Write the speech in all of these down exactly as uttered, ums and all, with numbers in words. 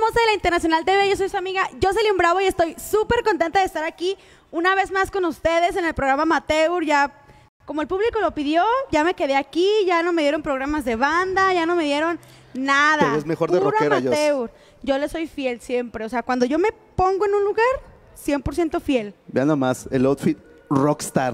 hermosa de la Internacional T V. Yo soy su amiga Jocelyn Bravo y estoy súper contenta de estar aquí una vez más con ustedes en el programa Amateur. Ya, como el público lo pidió, ya me quedé aquí, ya no me dieron programas de banda, ya no me dieron nada. Es mejor de puro rockera, amateur. Yo le soy fiel siempre. O sea, cuando yo me pongo en un lugar, cien por ciento fiel. Vean nomás, el outfit rockstar.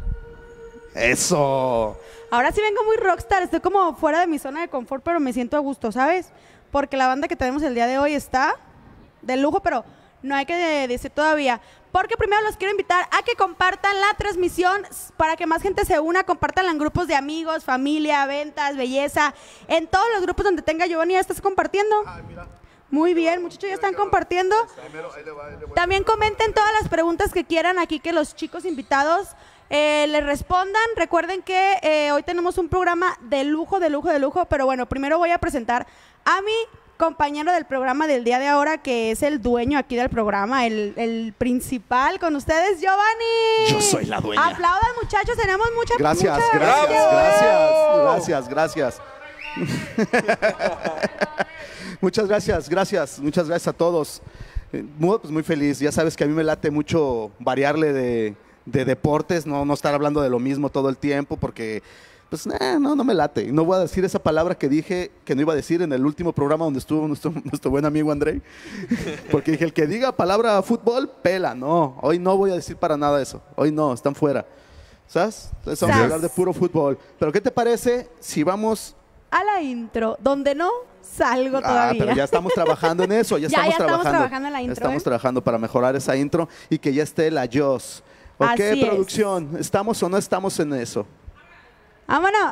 ¡Eso! Ahora sí vengo muy rockstar, estoy como fuera de mi zona de confort, pero me siento a gusto, ¿sabes? Porque la banda que tenemos el día de hoy está de lujo, pero no hay que decir todavía. Porque primero los quiero invitar a que compartan la transmisión para que más gente se una, compártanla en grupos de amigos, familia, ventas, belleza, en todos los grupos donde tenga Giovanni. ¿Ya estás compartiendo? Ah, mira. Muy bien, muchachos, ya están compartiendo. También comenten todas las preguntas que quieran aquí, que los chicos invitados eh, les respondan. Recuerden que eh, hoy tenemos un programa de lujo, de lujo, de lujo, pero bueno, primero voy a presentar a mi compañero del programa del día de ahora, que es el dueño aquí del programa, el, el principal. Con ustedes, Giovanni. Yo soy la dueña. Aplaudan, muchachos, tenemos mucha Gracias, mucha gracias, gracias. gracias, gracias, gracias. Muchas gracias, gracias, muchas gracias a todos. Eh, Muy, pues muy feliz. Ya sabes que a mí me late mucho variarle de, de deportes, no, no estar hablando de lo mismo todo el tiempo, porque pues nah, no, no me late. No voy a decir esa palabra que dije que no iba a decir en el último programa donde estuvo nuestro, nuestro buen amigo André, porque dije, el que diga palabra fútbol, pela. No, hoy no voy a decir para nada eso. Hoy no, están fuera. ¿Sabes? Entonces vamos a hablar de puro fútbol. Pero ¿qué te parece si vamos a la intro, donde no salgo todavía? Ah, pero ya estamos trabajando en eso, ya, ya, estamos, ya trabajando, estamos trabajando en la intro. Estamos ¿eh? trabajando para mejorar esa intro y que ya esté la Jos. ¿Ok, Así producción? es. ¿Estamos o no estamos en eso? ¡Vámonos!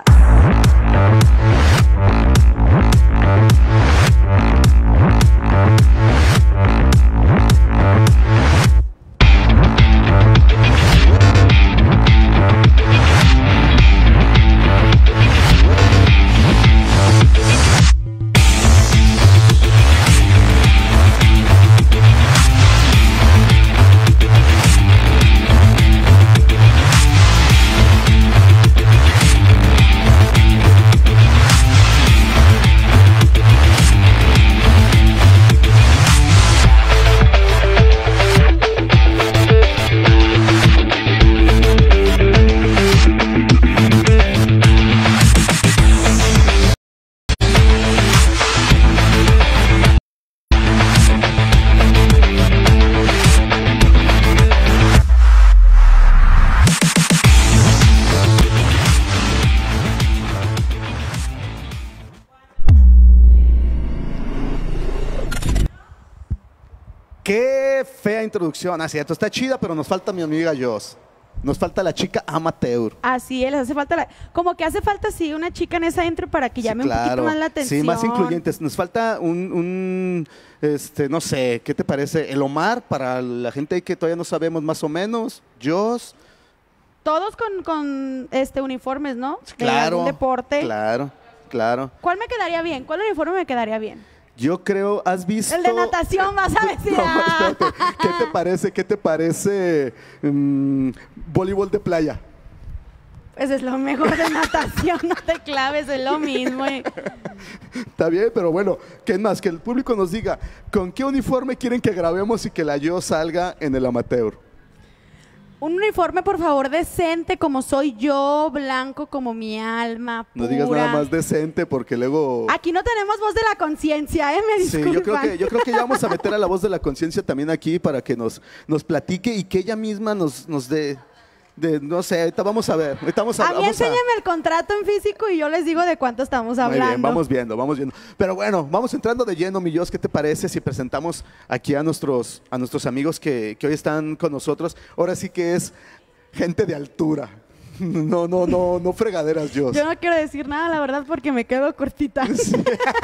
Qué fea introducción. Ah, cierto, está chida, pero nos falta mi amiga Jos. Nos falta la chica amateur. Así es, hace falta la, como que hace falta sí una chica en esa intro para que Sí, llame claro. un poquito más la atención. Sí, más incluyentes. Nos falta un, un, este, no sé, ¿qué te parece? El Omar, para la gente que todavía no sabemos más o menos. Jos. Todos con, con este uniformes, ¿no? De Claro. algún deporte. Claro, claro. ¿Cuál me quedaría bien? ¿Cuál uniforme me quedaría bien? Yo creo, ¿has visto? El de natación, vas a decir. No, espérate. ¿Qué te parece? ¿Qué te parece mm, voleibol de playa? Pues es lo mejor de natación, no te claves, es lo mismo. eh. Está bien, pero bueno, ¿qué más? Que el público nos diga, ¿con qué uniforme quieren que grabemos y que la yo salga en el amateur? Un uniforme, por favor, decente, como soy yo, blanco como mi alma, No digas pura. nada más decente, porque luego... Aquí no tenemos voz de la conciencia, ¿eh? Me Sí, disculpan. yo creo que yo creo que ya vamos a meter a la voz de la conciencia también aquí para que nos, nos platique y que ella misma nos, nos dé, de, no sé, ahorita vamos a ver. Ahorita vamos a, A mí vamos enséñame el contrato en físico y yo les digo de cuánto estamos Muy hablando. bien, vamos viendo, vamos viendo. Pero bueno, vamos entrando de lleno, mi Jos, ¿qué te parece si presentamos aquí a nuestros, a nuestros amigos que, que hoy están con nosotros? Ahora sí que es gente de altura. No, no, no, no fregaderas, Jos. Yo no quiero decir nada, la verdad, porque me quedo cortita. Sí.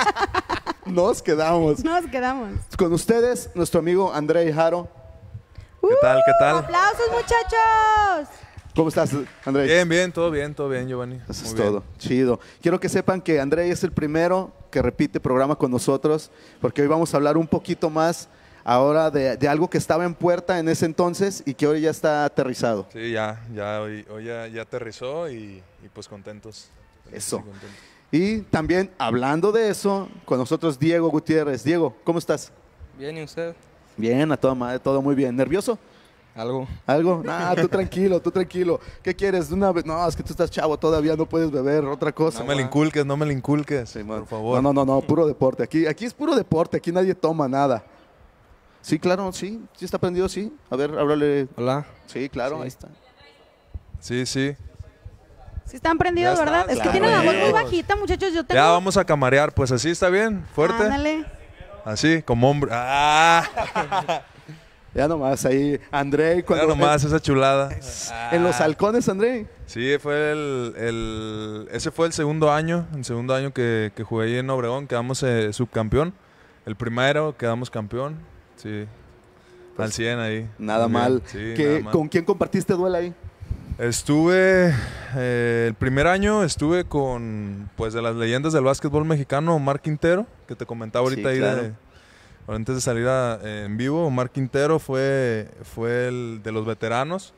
Nos quedamos. Nos quedamos. Con ustedes, nuestro amigo André Jaro. ¿Qué tal, qué tal? ¡Aplausos, muchachos! ¿Cómo estás, André? Bien, bien, todo bien, todo bien, Giovanni. Eso es Muy bien. todo, chido. Quiero que sepan que André es el primero que repite programa con nosotros, porque hoy vamos a hablar un poquito más ahora de, de algo que estaba en puerta en ese entonces y que hoy ya está aterrizado. Sí, ya, ya, hoy, hoy ya, ya aterrizó y, y pues contentos. Eso. Sí, contentos. Y también hablando de eso, con nosotros Diego Gutiérrez. Diego, ¿cómo estás? Bien, ¿y usted? Bien, a toda madre, todo muy bien. ¿Nervioso? Algo. ¿Algo? Ah, tú tranquilo, tú tranquilo. ¿Qué quieres? Una vez? No, es que tú estás chavo, todavía no puedes beber, otra cosa. No me lo inculques, no me lo inculques, Sí, por favor. No, no, no, no, puro deporte. Aquí, aquí es puro deporte, aquí nadie toma nada. Sí, claro, sí, sí está prendido, sí. A ver, háblale. Hola. Sí, claro, Sí. ahí está. Sí, sí. Sí están prendidos, Ya está, ¿verdad? Es que claro. tienen la voz muy Bien. bajita, muchachos. Yo tengo... Ya vamos a camarear, pues así está bien, fuerte. Ándale. Así, como hombre. ¡Ah! Ya nomás ahí, André, Mira cuando nomás esa chulada. en los halcones, André. Sí, fue el, el- ese fue el segundo año, el segundo año que, que jugué ahí en Obregón, quedamos eh, subcampeón. El primero quedamos campeón, sí. Al cien ahí. Nada Muy bien, mal. sí, ¿Qué- nada mal. ¿Con quién compartiste duelo ahí? Estuve, eh, el primer año estuve con, pues, de las leyendas del básquetbol mexicano, Omar Quintero, que te comentaba ahorita Sí, ahí claro. de, antes de salir a- en vivo. Omar Quintero fue, fue el de los veteranos.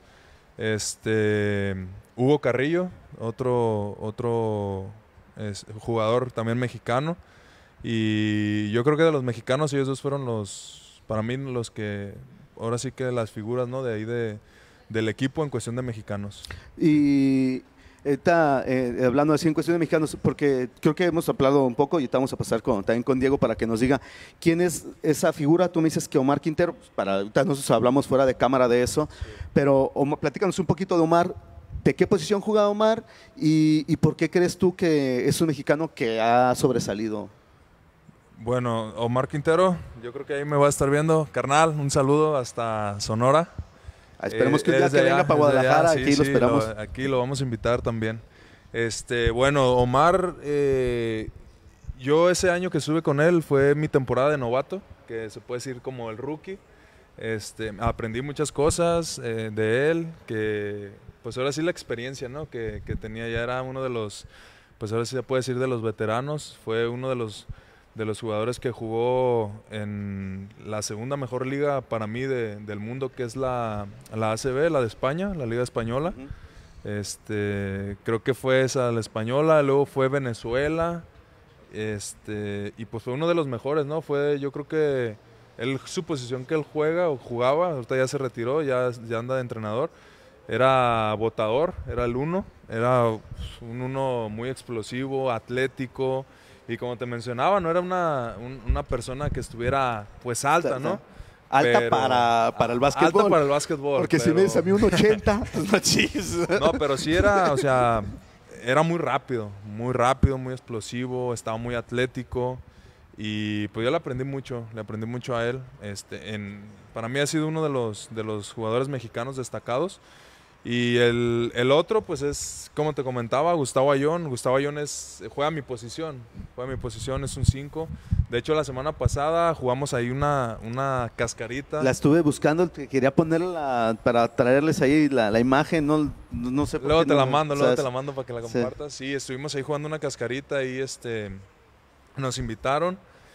Este, Hugo Carrillo, otro, otro es, jugador también mexicano. Y yo creo que de los mexicanos ellos dos fueron los, para mí, los que, ahora sí que las figuras, ¿no? De ahí de, del equipo en cuestión de mexicanos. Y está eh, hablando así en cuestión de mexicanos, porque creo que hemos hablado un poco y estamos a pasar con, también con Diego para que nos diga quién es esa figura. Tú me dices que Omar Quintero, pues, para ahorita nosotros hablamos fuera de cámara de eso, pero Omar, platícanos un poquito de Omar. ¿De qué posición jugaba Omar y, y por qué crees tú que es un mexicano que ha sobresalido? Bueno, Omar Quintero, yo creo que ahí me va a estar viendo. Carnal, un saludo hasta Sonora. Ah, esperemos Eh, que un día es de que venga allá, para es de Guadalajara, allá, sí, aquí lo sí, esperamos. aquí lo vamos a invitar también. Este, bueno, Omar, eh, yo ese año que estuve con él fue mi temporada de novato, que se puede decir como el rookie. Este, aprendí muchas cosas eh, de él, que pues ahora sí la experiencia, ¿no? que, que tenía, ya era uno de los, pues ahora sí se puede decir de los veteranos, fue uno de los de los jugadores que jugó en la segunda mejor liga para mí de, del mundo, que es la, la A C B, la de España, la Liga Española. Ujú. Este, creo que fue esa la española, luego fue Venezuela, este, y pues fue uno de los mejores, ¿no? Fue, yo creo que él, su posición que él juega o jugaba, ahorita ya se retiró, ya, ya anda de entrenador, era botador, era el uno, era un uno muy explosivo, atlético. Y como te mencionaba, no era una, un- una persona que estuviera pues alta, ¿no? Alta Pero- para, para el básquetbol. Alta para el básquetbol. Porque si pero- me dices a mí un ochenta, pues no chis. No, pero sí era, o sea, era muy rápido, muy rápido, muy explosivo, estaba muy atlético. Y pues yo le aprendí mucho, le aprendí mucho a él. Este, en, para mí ha sido uno de los, de los jugadores mexicanos destacados. Y el, el otro, pues es, como te comentaba, Gustavo Ayón. Gustavo Ayón es, juega mi posición, juega mi posición, es un cinco. De hecho, la semana pasada jugamos ahí una, una cascarita. La estuve buscando, que quería ponerla para traerles ahí la, la imagen, no, no, no sé por Luego qué te la no- mando, o luego sea, te la mando para que la sí. compartas. Sí, estuvimos ahí jugando una cascarita y este, nos invitaron.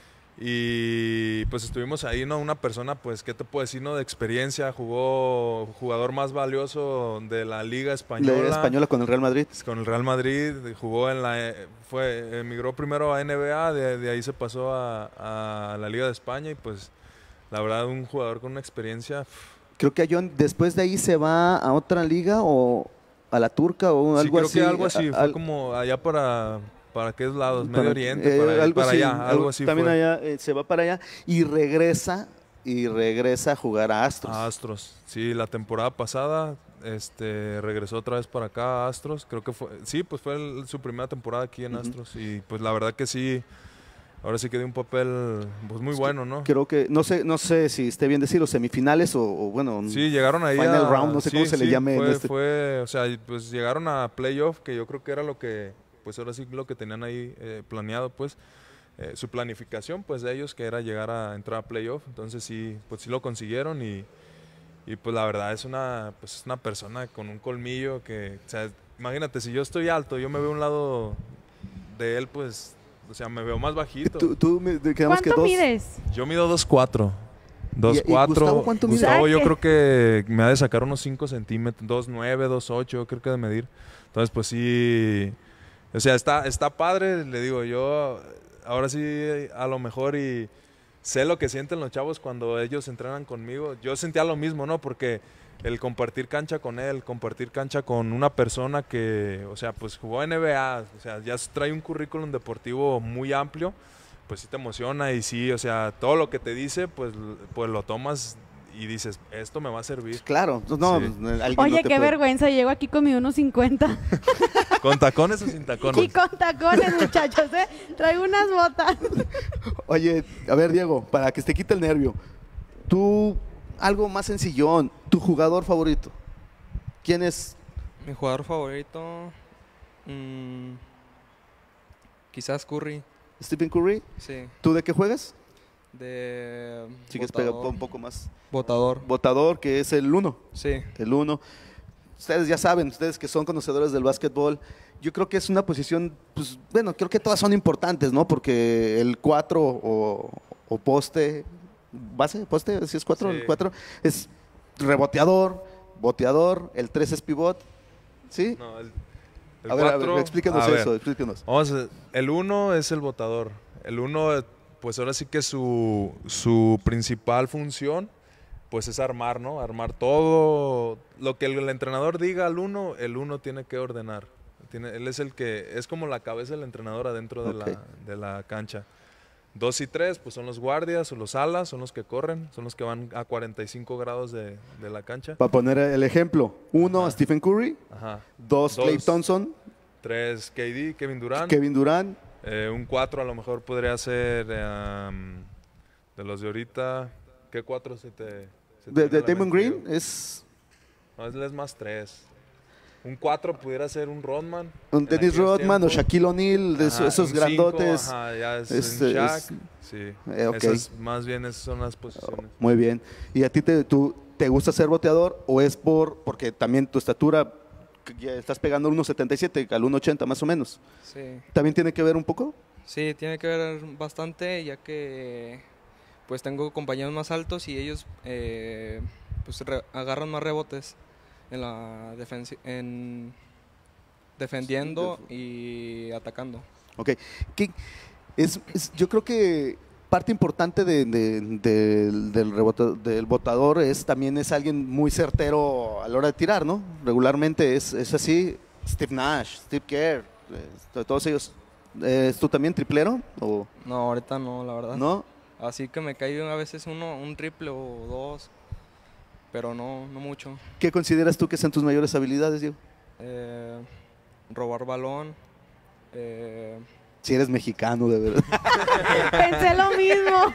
Y pues estuvimos ahí, ¿no? Una persona, pues, ¿qué te puedo decir, no? De experiencia, jugó jugador más valioso de la Liga Española. La española con el Real Madrid. Con el Real Madrid, jugó en la, fue, emigró primero a N B A, de, de ahí se pasó a, a la Liga de España y pues, la verdad, un jugador con una experiencia. Creo que John después de ahí se va a otra liga o a la turca o Sí, algo creo así. que algo así, a- fue al- como allá para, para qué lados, Medio para- Oriente, eh, para, algo para así, allá, algo así También fue. allá eh, se va para allá y regresa y regresa a jugar a Astros. A Astros, sí, la temporada pasada este, regresó otra vez para acá a Astros, creo que fue, sí, pues fue el- su primera temporada aquí en Ujú. Astros y pues la verdad que sí, ahora sí que dio un papel pues muy bueno, ¿no? Creo que, no sé, no sé si esté bien decirlo, semifinales o, o bueno, Sí, llegaron ahí Final a, round, no sé cómo se le llame en Fue, este- fue, o sea, pues llegaron a playoff, que yo creo que era lo que, pues ahora sí lo que tenían ahí eh, planeado, pues eh, su planificación, pues de ellos, que era llegar a entrar a playoff. Entonces sí, pues sí lo consiguieron y, y pues la verdad es una, pues es una persona con un colmillo que, o sea, imagínate, si yo estoy alto, yo me veo a un lado de él, pues, o sea, me veo más bajito. tú, tú me- quedamos que ¿Cuánto dos. mides? Yo mido dos cuatro. dos ¿Y- y cuatro. Gustavo cuánto mide? Gustavo yo Saque. creo que me ha de sacar unos cinco centímetros, dos nueve, dos ocho, creo que de medir. Entonces, pues sí, o sea, está, está padre, le digo yo, ahora sí, a lo mejor y sé lo que sienten los chavos cuando ellos entrenan conmigo. Yo sentía lo mismo, ¿no? Porque el compartir cancha con él, compartir cancha con una persona que, o sea, pues jugó en N B A, o sea, ya trae un currículum deportivo muy amplio, pues sí te emociona y sí, o sea, todo lo que te dice, pues, pues lo tomas y dices, esto me va a servir. Claro, no, Sí. pues, alguien Oye, no te qué puede- vergüenza, llego aquí con mi uno cincuenta. ¿Con tacones o sin tacones? Y con tacones, muchachos, ¿eh? Traigo unas botas. Oye, a ver, Diego, para que te quite el nervio, tú, algo más sencillón, tu jugador favorito, ¿quién es? Mi jugador favorito, mm, quizás Curry, ¿Stephen Curry? sí, ¿Tú de qué juegas? de Si quieres pegar botador. un poco más. Botador, Botador, que es el uno. sí, El uno. Ustedes ya saben, ustedes que son conocedores del básquetbol, yo creo que es una posición, pues, bueno, creo que todas son importantes, ¿no? Porque el cuatro o, o poste, base, poste, si es cuatro, Sí. el cuatro es reboteador, boteador, el tres es pivot, ¿sí? No, el, el a, ver, a cuatro, ver, explíquenos a ver, eso, explíquenos. Vamos a- el uno es el botador. El uno, pues ahora sí que su, su principal función, pues es armar, ¿no? Armar todo. Lo que el, el entrenador diga al uno, el uno tiene que ordenar. Tiene, él es el que, es como la cabeza del entrenador adentro de, Ok. la, de la cancha. Dos y tres, pues son los guardias o los alas, son los que corren, son los que van a cuarenta y cinco grados de, de la cancha. Para poner el ejemplo, uno, Ajá. Stephen Curry, Ajá. dos, Dos. Klay Thompson, Tres, K D, Kevin Durant. Kevin Durant, Eh, un cuatro a lo mejor podría ser eh, um, de los de ahorita. ¿Qué cuatro se te.? se te de, viene de a la Damon mente, Green, Diego? es No, él es más tres. Un cuatro pudiera ser un Rodman. un en Dennis aquellos Rodman o tiempos. Shaquille O'Neal, de Ajá, esos, esos un cinco, grandotes. ajá, ya es, es- un Shaq. es- Sí. Eh, ok. Esas, más bien esas son las posiciones. Muy bien. ¿Y a ti te, tú, te gusta ser boteador o es por porque también tu estatura que ya estás pegando al uno setenta y siete, al uno ochenta más o menos? sí, ¿También tiene que ver un poco? sí, tiene que ver bastante ya que pues tengo compañeros más altos y ellos eh, pues re- agarran más rebotes en la defensi- en defendiendo y atacando. Ok. ¿Qué- es, es- yo creo que parte importante de- de- del, del rebota- del botador es también es alguien muy certero a la hora de tirar, ¿no? Regularmente es, es así. Steve Nash, Steve Kerr, eh, todos ellos. Eh, ¿Es tú también triplero o No, ahorita no, la verdad. no? Así que me cae a veces uno, un triple o dos, pero no, no mucho. ¿Qué consideras tú que sean tus mayores habilidades, Diego? Eh, robar balón, eh, Si eres mexicano, de verdad. Pensé lo mismo.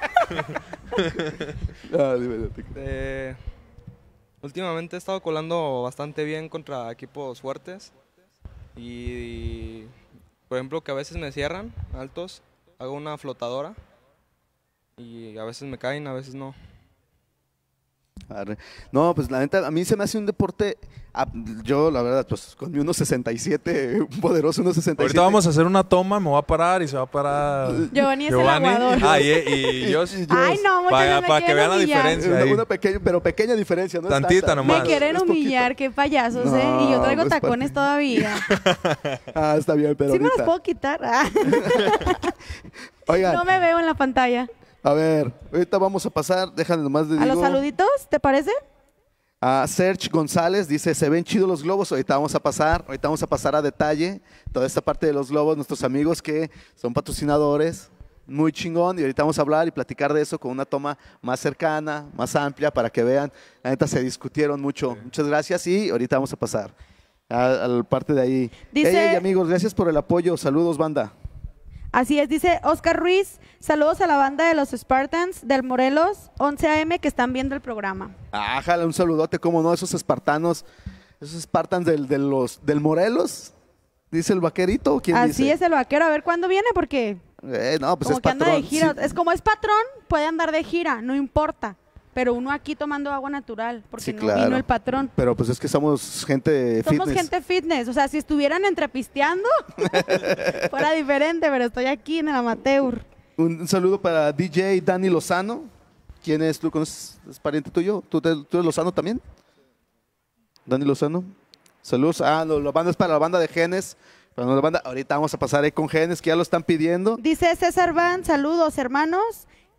Ah, dime, dime. eh, últimamente he estado colando bastante bien contra equipos fuertes y, por ejemplo, que a veces me cierran altos, hago una flotadora y a veces me caen, a veces no. Arre. No, pues la neta, a mí se me hace un deporte, ah, yo la verdad, pues con mi uno sesenta y siete, un poderoso uno sesenta y siete. Ahorita vamos a hacer una toma, me voy a parar y se va a parar. Giovanni es el aguador. Ah, y, y yo. Y- y- Ay, no, muchachos, Para, me para que quieren vean la humillar. diferencia. Una, ahí. una pequeña, pero pequeña diferencia, ¿no? es Tantita tanta. nomás. Me quieren Es poquito. humillar, qué payasos, ¿eh? No, Y yo traigo pues, tacones todavía. Ah, está bien, pero ¿Sí me los ahorita. puedo quitar? Ah. Oigan, No me veo en la pantalla. a ver, ahorita vamos a pasar, déjame nomás de ¿A los saluditos, te parece? A Serge González dice, se ven chidos los globos, ahorita vamos a pasar, ahorita vamos a pasar a detalle toda esta parte de los globos, nuestros amigos que son patrocinadores, muy chingón, y ahorita vamos a hablar y platicar de eso con una toma más cercana, más amplia, para que vean, la neta se discutieron mucho, muchas gracias y ahorita vamos a pasar a, a la parte de ahí. Dice- Ey, ey, amigos, gracias por el apoyo, saludos banda. Así es, dice Oscar Ruiz. Saludos a la banda de los Spartans del Morelos once A M que están viendo el programa. Ah, jala, un saludote, cómo no, esos espartanos, esos Spartans del, de los, del Morelos, dice el vaquerito, ¿quién Así dice? es el vaquero. A ver cuándo viene, porque Eh, no, pues como es que anda de patrón, gira. sí. Es como es patrón, puede andar de gira, no importa. Pero uno aquí tomando agua natural, porque Sí, no claro. vino el patrón. Pero pues es que somos gente Somos fitness. gente fitness, o sea, si estuvieran entrepisteando, fuera diferente, pero estoy aquí en el amateur. Un, un saludo para D J Dani Lozano. ¿Quién es? ¿Tú conoces? ¿Es pariente tuyo? ¿Tú, te- tú eres Lozano también? Dani Lozano. Saludos. Ah, no, la banda es para la banda de Genes. Para la banda, ahorita vamos a pasar ahí con Genes, que ya lo están pidiendo. Dice César Van, saludos hermanos.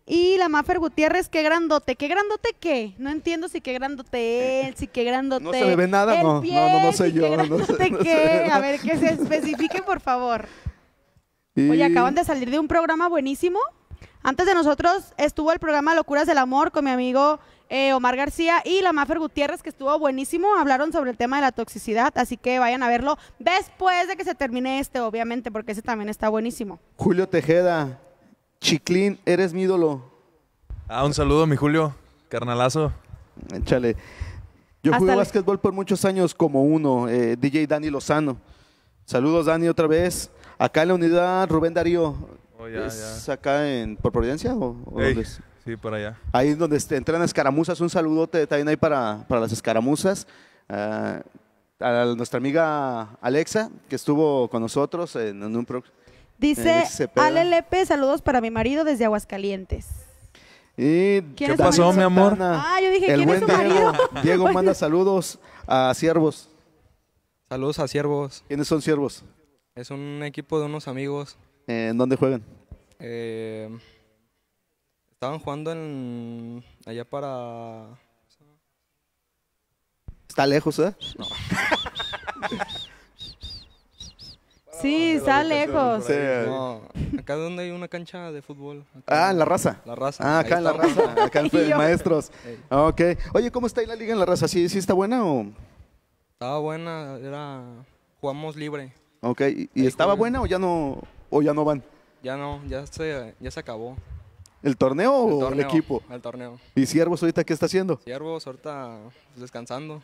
Y la Mafer Gutiérrez, qué grandote. ¿Qué grandote qué? No entiendo si qué grandote él, si qué grandote. ¿No se le ve nada? el No, pie, no, no, no si soy qué yo. No, grandote no se qué. ve. A ver, que se especifiquen, por favor. Y- Oye, acaban de salir de un programa buenísimo. Antes de nosotros estuvo el programa Locuras del Amor con mi amigo eh, Omar García y la Mafer Gutiérrez, que estuvo buenísimo. Hablaron sobre el tema de la toxicidad, así que vayan a verlo después de que se termine este, obviamente, porque ese también está buenísimo. Julio Tejeda, Chiclín, eres mi ídolo. Ah, un saludo, mi Julio, carnalazo. Échale. Yo Hasta jugué le- básquetbol por muchos años como uno, eh, D J Dani Lozano. Saludos, Dani, otra vez. Acá en la unidad, Rubén Darío. Oh, ya, ¿Es ya. acá en, por Providencia o, o Ey, dónde es? sí, por allá. Ahí es donde este, entran escaramuzas. Un saludote también ahí para, para las escaramuzas. Ah, a nuestra amiga Alexa, que estuvo con nosotros en, en un programa. Dice Alexis Cepeda. Ale Lepe, saludos para mi marido desde Aguascalientes. Y ¿Quién es ¿Qué pasó, marido? mi amor? Santana. Ah, yo dije, El ¿quién es buen su marido? Diego. Diego manda saludos a Siervos. Saludos a Siervos. ¿Quiénes son Siervos? Es un equipo de unos amigos. Eh, ¿En dónde juegan? eh, estaban jugando en allá para... Está lejos, ¿eh? Sí, está lejos. Sí. No, acá donde hay una cancha de fútbol. Acá Ah, en La Raza. La Raza. Ah, acá ahí en La estamos. Raza. Acá en Y yo- Maestros. Ey. Ah, ok. Oye, ¿cómo está ahí la liga en La Raza? ¿Sí, sí está buena o...? Estaba buena, era... Jugamos libre. Ok. ¿Y, y Ahí estaba juegan. buena o ya no, o ya no van? Ya no, ya se, ya se acabó. ¿El torneo o el, torneo, equipo? El torneo. ¿Y Siervos ahorita qué está haciendo? Siervos ahorita pues, descansando.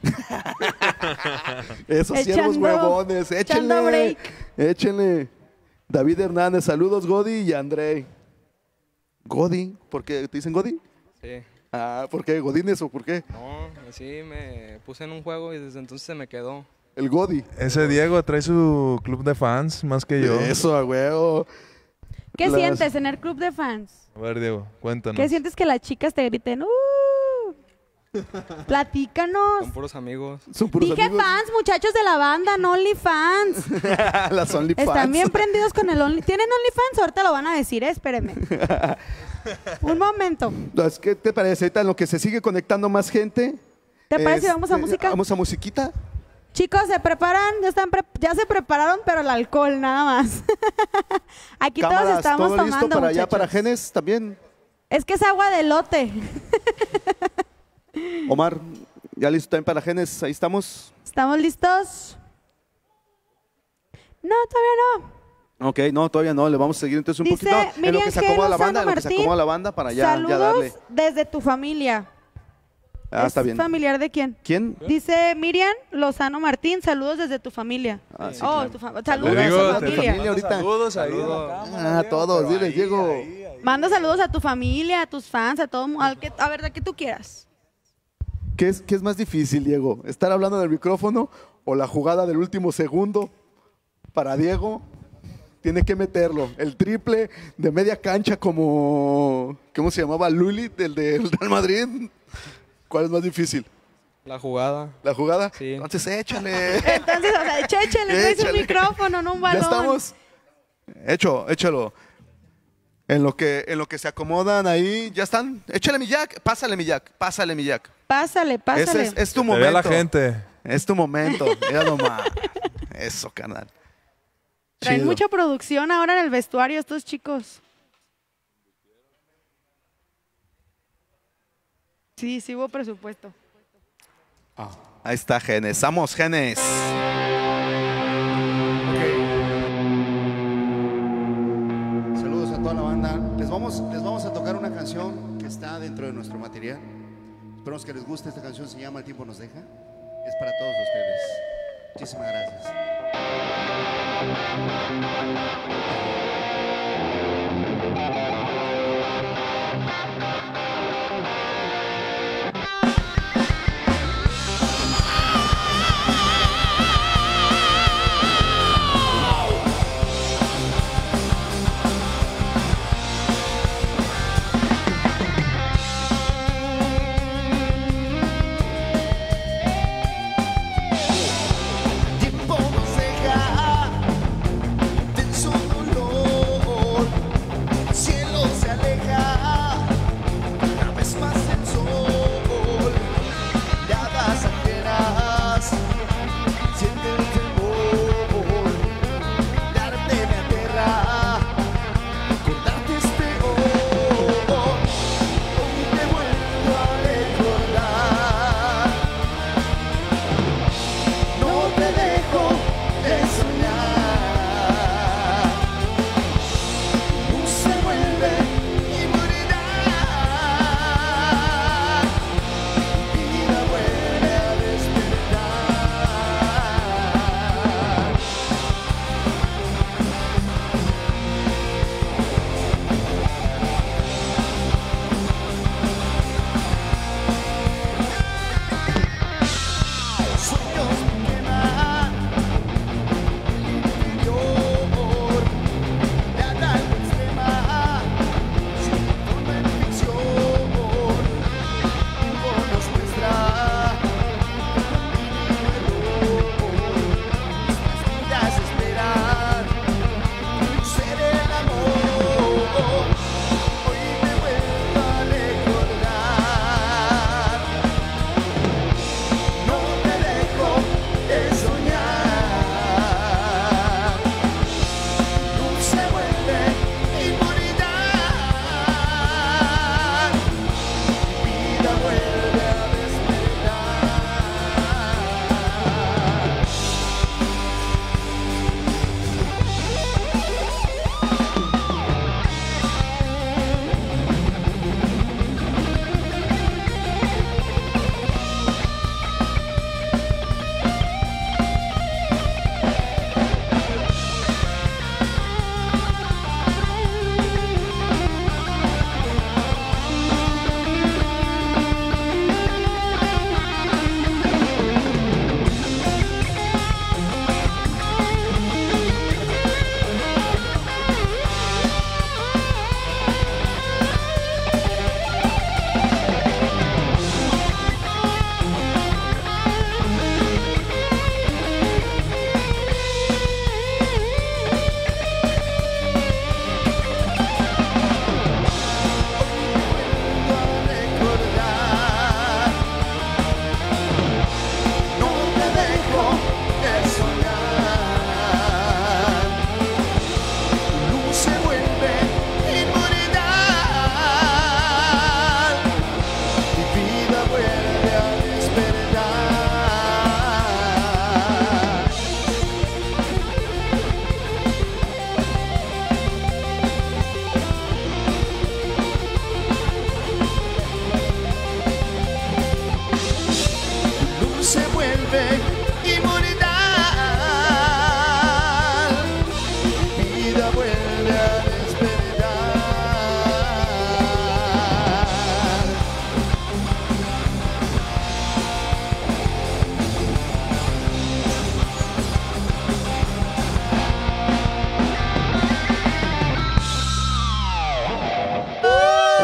Esos Siervos Echando- huevones. echando Échenle. break. Échenle. David Hernández, saludos Godi y André. Godi, ¿por qué te dicen Godi? Sí. Ah, ¿por qué? ¿Godines o por qué? No, así me puse en un juego y desde entonces se me quedó. El Godi. Ese Diego trae su club de fans más que yo. Eso, a huevo. ¿Qué Las- sientes en el club de fans? A ver, Diego, cuéntanos. ¿Qué sientes que las chicas te griten? ¡Uh! Platícanos. Son puros amigos. Son puros Dije amigos. fans, muchachos de la banda, no OnlyFans. Las OnlyFans. Están bien prendidos con el Only. ¿Tienen OnlyFans? Ahorita lo van a decir, eh, espérenme. Un momento. Entonces, ¿qué te parece? Ahorita en lo que se sigue conectando más gente. ¿Te parece si este, vamos a música? Vamos a musiquita. Chicos, se preparan, ya están pre- ya se prepararon, pero el alcohol nada más. Aquí todos Cámaras, estamos todo tomando, listo para allá, muchachos. para Genes también. Es que es agua de lote. Omar, ya listo también para Genes, ahí estamos. ¿Estamos listos? No, todavía no. Ok, no, todavía no, le vamos a seguir entonces un Dice poquito en lo Miriam que se G. acomoda la Lozano banda, en lo que se Martín, acomoda la banda para ya, Saludos ya darle. desde tu familia. Ah, ¿Es está bien. familiar de quién? ¿Quién? Dice Miriam Lozano Martín, saludos desde tu familia. Ah, sí, oh, claro. tu fa- Te saludos digo, a tu te familia. familia ahorita. Saludos ahí. Saludos. a la cámara, Ah, Diego, todos, pero diles, ahí, Diego. ahí, ahí. Manda saludos a tu familia, a tus fans, a todo mu- al que, a ver, de que tú quieras. ¿Qué es, ¿Qué es más difícil, Diego? ¿Estar hablando del micrófono o la jugada del último segundo para Diego? Tiene que meterlo. El triple de media cancha como... ¿Cómo se llamaba? Luli, del del Real Madrid. ¿Cuál es más difícil? La jugada. ¿La jugada? Sí. Entonces échale. Entonces, o sea, échale, traes un Échale. micrófono, no un balón. Ya estamos. Hecho, échalo. En lo que, en lo que se acomodan ahí, ya están. Échale mi jack, pásale mi jack, pásale mi jack. Pásale, Ese pásale. es, es tu Te momento. ve la gente. Es tu momento. Mira nomás. Eso, canal. Traen Chido. mucha producción ahora en el vestuario estos chicos. Sí, sí hubo presupuesto. Ahí está Genes. Vamos, Genes. Saludos a toda la banda. Les vamos, les vamos a tocar una canción que está dentro de nuestro material. Esperamos que les guste. Esta canción se llama El tiempo nos deja. Es para todos ustedes. Muchísimas gracias. Tiempo nos deja, tenso dolor.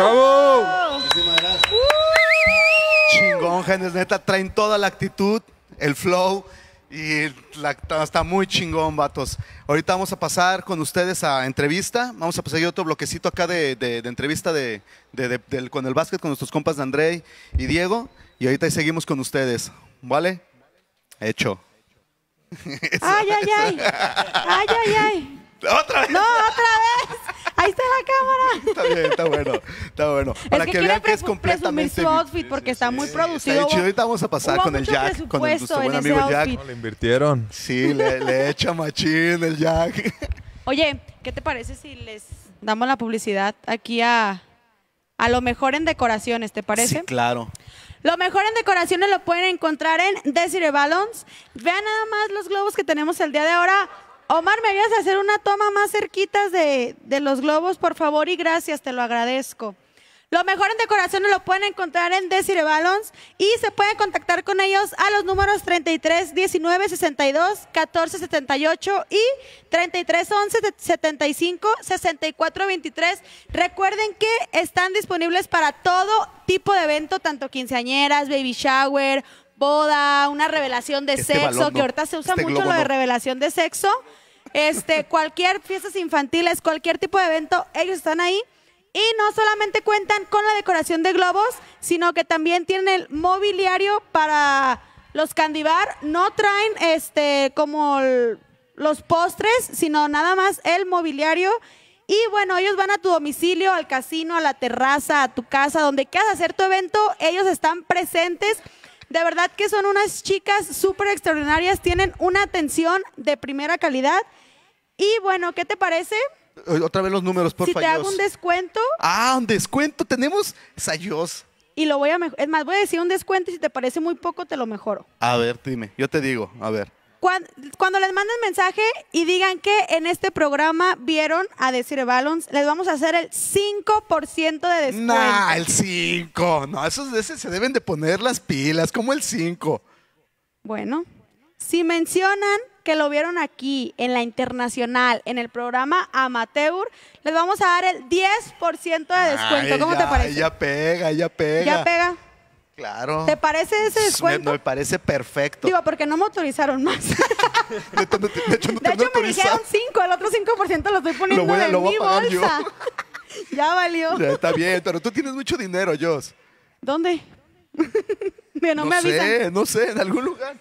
¡Bravo! Muchísimas gracias. Chingón, genes, neta, traen toda la actitud, el flow y la, está muy chingón, vatos. Ahorita vamos a pasar con ustedes a entrevista, vamos a pasar otro bloquecito acá de, de, de entrevista de, de, de, de, con el básquet, con nuestros compas de André y Diego, y ahorita seguimos con ustedes, ¿vale? Hecho. Ay, ay, ay. Ay, ay, ay. ¡Otra vez! No, otra vez. Ahí está la cámara. Está bien, está bueno, está bueno. Es que, que vean que es completamente presumir su outfit porque está muy producido. Está chido. Ahorita vamos a pasar Hubo con el mucho Jack, con el, nuestro presupuesto buen en amigo ese Jack. outfit. No, le invirtieron. Sí, le, le echa machín el Jack. Oye, ¿qué te parece si les damos la publicidad aquí a, a lo mejor en decoraciones? ¿Te parece? Sí, claro. Lo mejor en decoraciones lo pueden encontrar en Desiree Balloons. Vean nada más los globos que tenemos el día de ahora. Omar, ¿me ayudas a hacer una toma más cerquitas de, de los globos, por favor? Y gracias, te lo agradezco. Lo mejor en decoraciones lo pueden encontrar en Desiree Balloons y se pueden contactar con ellos a los números treinta y tres diecinueve sesenta y dos catorce setenta y ocho y treinta y tres once setenta y cinco sesenta y cuatro veintitrés. Recuerden que están disponibles para todo tipo de evento, tanto quinceañeras, baby shower, boda, una revelación de Este sexo, balón no, que ahorita se usa este mucho globo lo de no. revelación de sexo. Este, cualquier fiestas infantiles, cualquier tipo de evento, ellos están ahí. Y no solamente cuentan con la decoración de globos, sino que también tienen el mobiliario para los candy bar. No traen este como el- los postres, sino nada más el mobiliario. Y bueno, ellos van a tu domicilio, al casino, a la terraza, a tu casa, donde quieras hacer tu evento, ellos están presentes. De verdad que son unas chicas súper extraordinarias, tienen una atención de primera calidad. Y bueno, ¿qué te parece Otra vez los números, por si favor. te hago un descuento? Ah, un descuento. Tenemos Sayos. Y lo voy a mejorar. Es más, voy a decir un descuento y si te parece muy poco, te lo mejoro. A ver, dime. Yo te digo. A ver. Cuando, cuando les manden mensaje y digan que en este programa vieron a Desiree Balloons, les vamos a hacer el cinco por ciento de descuento. Nah, el cinco. No, esos ese se deben de poner las pilas. Como el cinco. Bueno, si mencionan que lo vieron aquí en la internacional, en el programa Amateur, les vamos a dar el diez por ciento de descuento. Ay, ¿Cómo ya, te parece? Ya pega, ya pega. ¿Ya pega? Claro. ¿Te parece ese Me, descuento? me parece perfecto. Digo, porque no me autorizaron más. de, hecho, no te- de hecho, no te De han hecho, me autorizado. dijeron cinco, el otro cinco por ciento lo estoy poniendo Lo voy a- de lo voy mi a pagar yo. bolsa. Ya valió. Ya, está bien, pero tú tienes mucho dinero, Jos. ¿Dónde? Que no, No me avisan. sé, no sé, en algún lugar.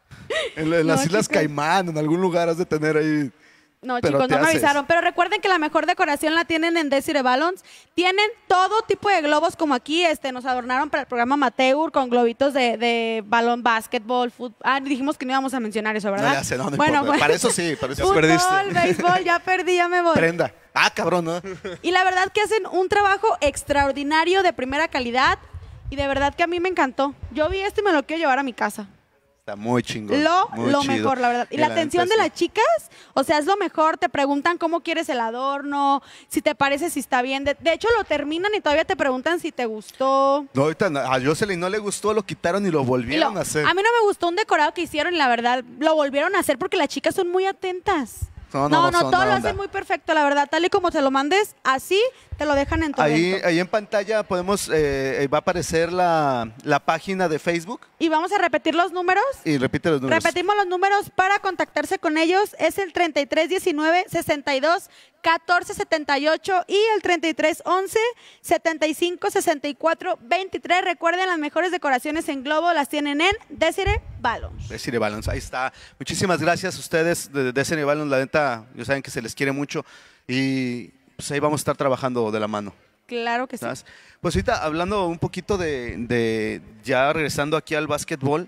En, la- en No, las Islas chicos. Caimán, en algún lugar has de tener ahí. No, Pero chicos, te no me haces. avisaron. Pero recuerden que la mejor decoración la tienen en Desiree Balloons. Tienen todo tipo de globos, como aquí este, nos adornaron para el programa Amateur con globitos de, de balón, básquetbol, fútbol. Ah, dijimos que no íbamos a mencionar eso, ¿verdad? No, ya sé, no, no bueno, importa. bueno. Para eso sí, para eso sí. Fútbol, perdiste. béisbol, ya perdí, ya me voy. Prenda. Ah, cabrón, ¿no? Y la verdad que hacen un trabajo extraordinario de primera calidad. Y de verdad que a mí me encantó. Yo vi esto y me lo quiero llevar a mi casa. Está muy chingón. Lo, muy lo chido. mejor, la verdad. Y Sí, la neta, atención de sí. las chicas, o sea, es lo mejor. Te preguntan cómo quieres el adorno, si te parece, si está bien. De, de hecho, lo terminan y todavía te preguntan si te gustó. No, ahorita no, a Jocelyn no le gustó, lo quitaron y lo Y volvieron lo- a hacer. a mí no me gustó un decorado que hicieron y la verdad lo volvieron a hacer porque las chicas son muy atentas. No, No, no, no, son todo la lo onda. hacen muy perfecto, la verdad. Tal y como te lo mandes, así te lo dejan en tu Ahí, evento. ahí en pantalla podemos, eh, va a aparecer la, la página de Facebook Y vamos a repetir los números. y repite los números. Repetimos los números para contactarse con ellos. Es el treinta y tres diecinueve sesenta y dos catorce setenta y ocho y el treinta y tres once setenta y cinco sesenta y cuatro veintitrés. Recuerden, las mejores decoraciones en globo las tienen en Desiree Balloons. Desiree Balloons, ahí está. Muchísimas gracias a ustedes de Desiree Balloons, la neta, ya saben que se les quiere mucho y pues ahí vamos a estar trabajando de la mano. Claro que sí. ¿Sabes? Pues ahorita hablando un poquito de, de ya regresando aquí al básquetbol.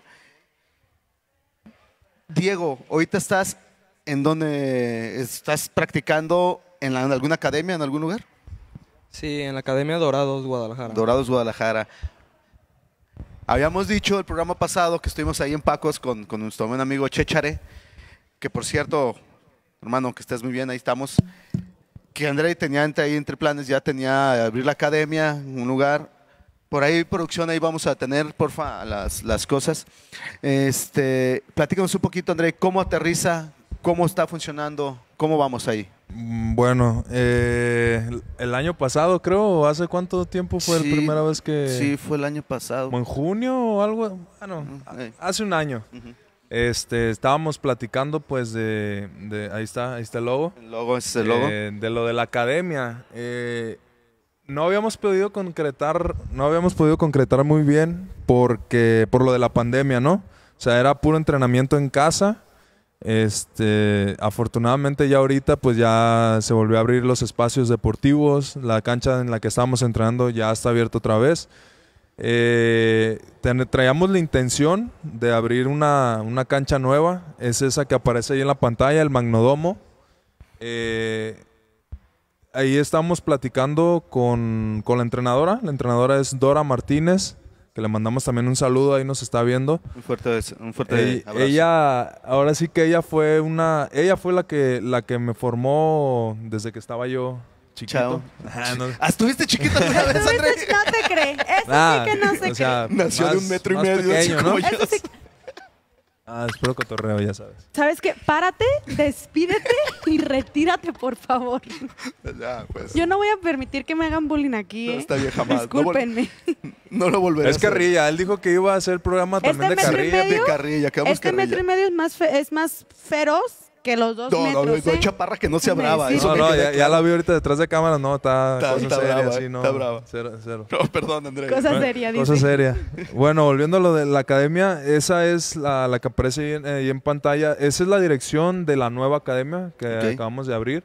Diego, ahorita estás en donde estás practicando en, la- en alguna academia, en algún lugar. Sí, en la Academia Dorados, Guadalajara. Dorados Guadalajara. Habíamos dicho el programa pasado que estuvimos ahí en Pacos con, con nuestro buen amigo Chechare, que por cierto, hermano, que estés muy bien, ahí estamos. Que André tenía entre, ahí entre planes, ya tenía abrir la academia, un lugar. Por ahí, producción, ahí vamos a tener, porfa, las, las cosas. Este, platícanos un poquito, André, cómo aterriza, cómo está funcionando, cómo vamos ahí. Bueno, eh, el año pasado creo, ¿hace cuánto tiempo fue Sí, la primera vez que...? Sí, fue el año pasado. ¿Como en junio o algo? Bueno, Eh. hace un año. Ujú. Este, estábamos platicando pues de, de- ahí está, ahí está el logo. El logo, ese es el logo. Eh, de lo de la academia. Eh, no habíamos podido concretar, no habíamos podido concretar muy bien porque por lo de la pandemia, ¿no? O sea, era puro entrenamiento en casa. Este, afortunadamente ya ahorita pues ya se volvió a abrir los espacios deportivos, la cancha en la que estábamos entrenando ya está abierta otra vez. Eh, ten- traíamos la intención de abrir una, una cancha nueva, es esa que aparece ahí en la pantalla, el Magnodomo. Eh, ahí estamos platicando con, con la entrenadora, la entrenadora es Dora Martínez, que le mandamos también un saludo, ahí nos está viendo. Un fuerte, un fuerte Ey- abrazo. ella, ahora sí que ella fue una, ella fue la que, la que me formó desde que estaba yo chiquito. Chao. Ah, no. Ah, ¿estuviste chiquito alguna vez, André? Entonces, no te cree. Eso Ah, sí que no se o sea, Nació de más- un metro y más medio, así pequeño, ¿no? como yo. cree. Eso sí. Ah, espero cotorreo, ya sabes. ¿Sabes qué? Párate, despídete y retírate, por favor. Ya, pues. Yo no voy a permitir que me hagan bullying aquí. No, ¿eh? está bien, jamás. No vol- Discúlpenme. No lo volveré Es a hacer. carrilla, él dijo que iba a hacer el programa también de metro y carrilla. medio, De carrilla, quedamos Este carrilla. metro y medio es más, fe- es más feroz que los dos No, no, metros. no, no, ¿eh? chaparra que no se Me abraba. decís. Eso No, que no, quede ya, ya claro. la vi ahorita detrás de cámara, no, está, Está- cosa está seria, brava, sí, eh, no. está brava. Cero, cero. No, perdón, André. Cosa Bueno, seria, dice. Cosa seria. Bueno, volviendo a lo de la academia, esa es la, la que aparece ahí en, ahí en pantalla. Esa es la dirección de la nueva academia que Ok. acabamos de abrir.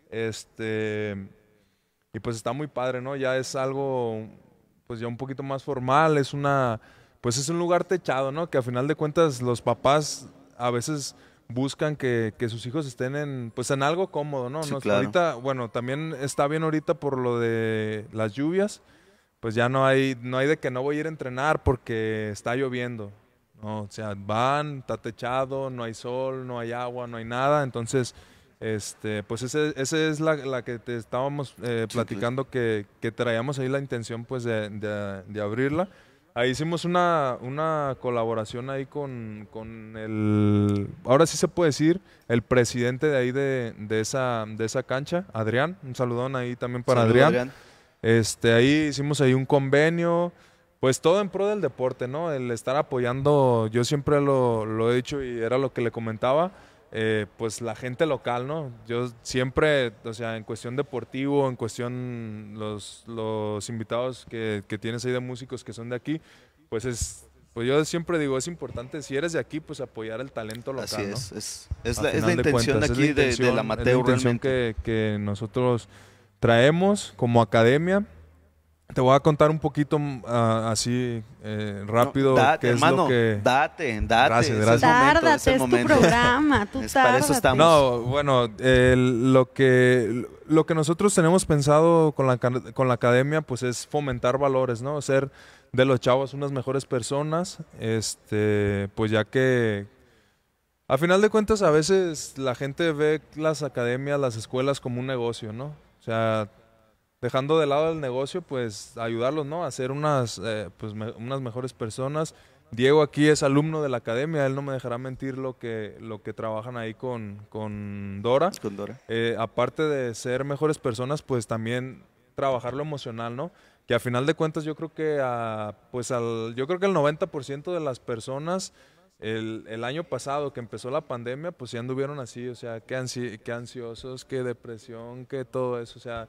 Este, y pues está muy padre, ¿no? Ya es algo, pues ya un poquito más formal. Es una, pues es un lugar techado, ¿no? Que a final de cuentas los papás a veces buscan que, que sus hijos estén en, pues en algo cómodo, ¿no? Sí, No, claro. Ahorita, bueno, también está bien ahorita por lo de las lluvias. Pues ya no hay, no hay de que no voy a ir a entrenar porque está lloviendo. No, o sea, van, está techado, no hay sol, no hay agua, no hay nada. Entonces, este, pues ese, ese es la, la que te estábamos eh, Sí, platicando que, que traíamos ahí la intención pues de, de- de abrirla. Ahí hicimos una, una colaboración ahí con, con el, ahora sí se puede decir, el presidente de ahí de, de, esa, de esa cancha, Adrián. Un saludón ahí también para Saludo, Adrián. Este, ahí hicimos ahí un convenio, pues todo en pro del deporte, ¿no? El estar apoyando, yo siempre lo, lo he dicho y era lo que le comentaba, eh, pues la gente local, ¿no? Yo siempre, o sea, en cuestión deportivo, en cuestión los, los invitados que, que tienes ahí de músicos que son de aquí, pues es, pues yo siempre digo, es importante, si eres de aquí, pues apoyar el talento local, Así es. ¿no? Es, es A la, es final la de intención cuentas, es la aquí de- intención- del es amateur la intención realmente. que, que nosotros traemos como academia. Te voy a contar un poquito mm, ah, así eh, rápido No, date, qué es hermano, lo que... date, date. Gracias, es el gracias. momento, Tárdate, es el es tu momento. programa, tú Es para eso tárdate. estamos. No, bueno, el- lo, que, lo que nosotros tenemos pensado con la, ca- con la academia pues es fomentar valores, ¿no? Ser de los chavos unas mejores personas, este, pues ya que a final de cuentas a veces la gente ve las academias, las escuelas como un negocio, ¿no? O sea, dejando de lado el negocio, pues ayudarlos, ¿no? A ser unas, eh, pues, me- unas mejores personas. Diego aquí es alumno de la academia, él no me dejará mentir lo que, lo que trabajan ahí con, con Dora. Con Dora. Eh, aparte de ser mejores personas, pues también trabajar lo emocional, ¿no? Que a final de cuentas yo creo que a, pues al, yo creo que el noventa por ciento de las personas el, el año pasado que empezó la pandemia, pues ya anduvieron así, o sea, que, ansi que ansiosos, que depresión, que todo eso, o sea,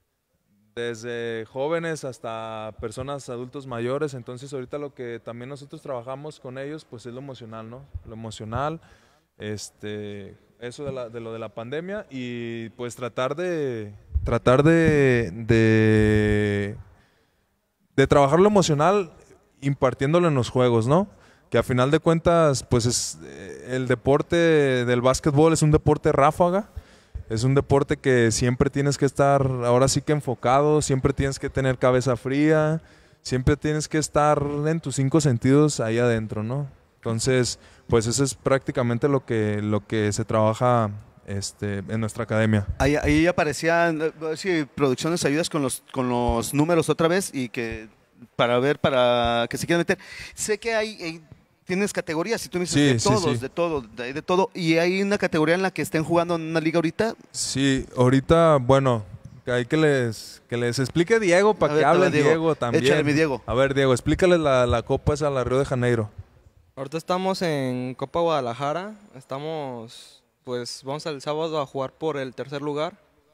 desde jóvenes hasta personas adultos mayores. Entonces ahorita lo que también nosotros trabajamos con ellos pues es lo emocional, ¿no? Lo emocional, este, eso de, la, de lo de la pandemia y pues tratar de tratar de, de de trabajar lo emocional impartiéndolo en los juegos, ¿no? Que a final de cuentas pues es eh, el deporte del básquetbol es un deporte ráfaga. Es un deporte que siempre tienes que estar, ahora sí que enfocado, siempre tienes que tener cabeza fría, siempre tienes que estar en tus cinco sentidos ahí adentro, ¿no? Entonces, pues eso es prácticamente lo que, lo que se trabaja este, en nuestra academia. Ahí, ahí aparecían, eh, a ver si producciones ayudas con los, con los números otra vez y que para ver, para que se quieran meter. Sé que hay, hay tienes categorías, y tú me dices Sí, de sí, todos, sí. de todo, de, de todo. ¿Y hay una categoría en la que estén jugando en una liga ahorita? Sí, ahorita, bueno, hay que les, que les explique Diego A para ver, que a ver, hable Diego. Diego, también. Échale, mi Diego. A ver, Diego, explícales la, la copa esa, la Río de Janeiro. Ahorita estamos en Copa Guadalajara. Estamos, pues, vamos el sábado a jugar por el tercer lugar.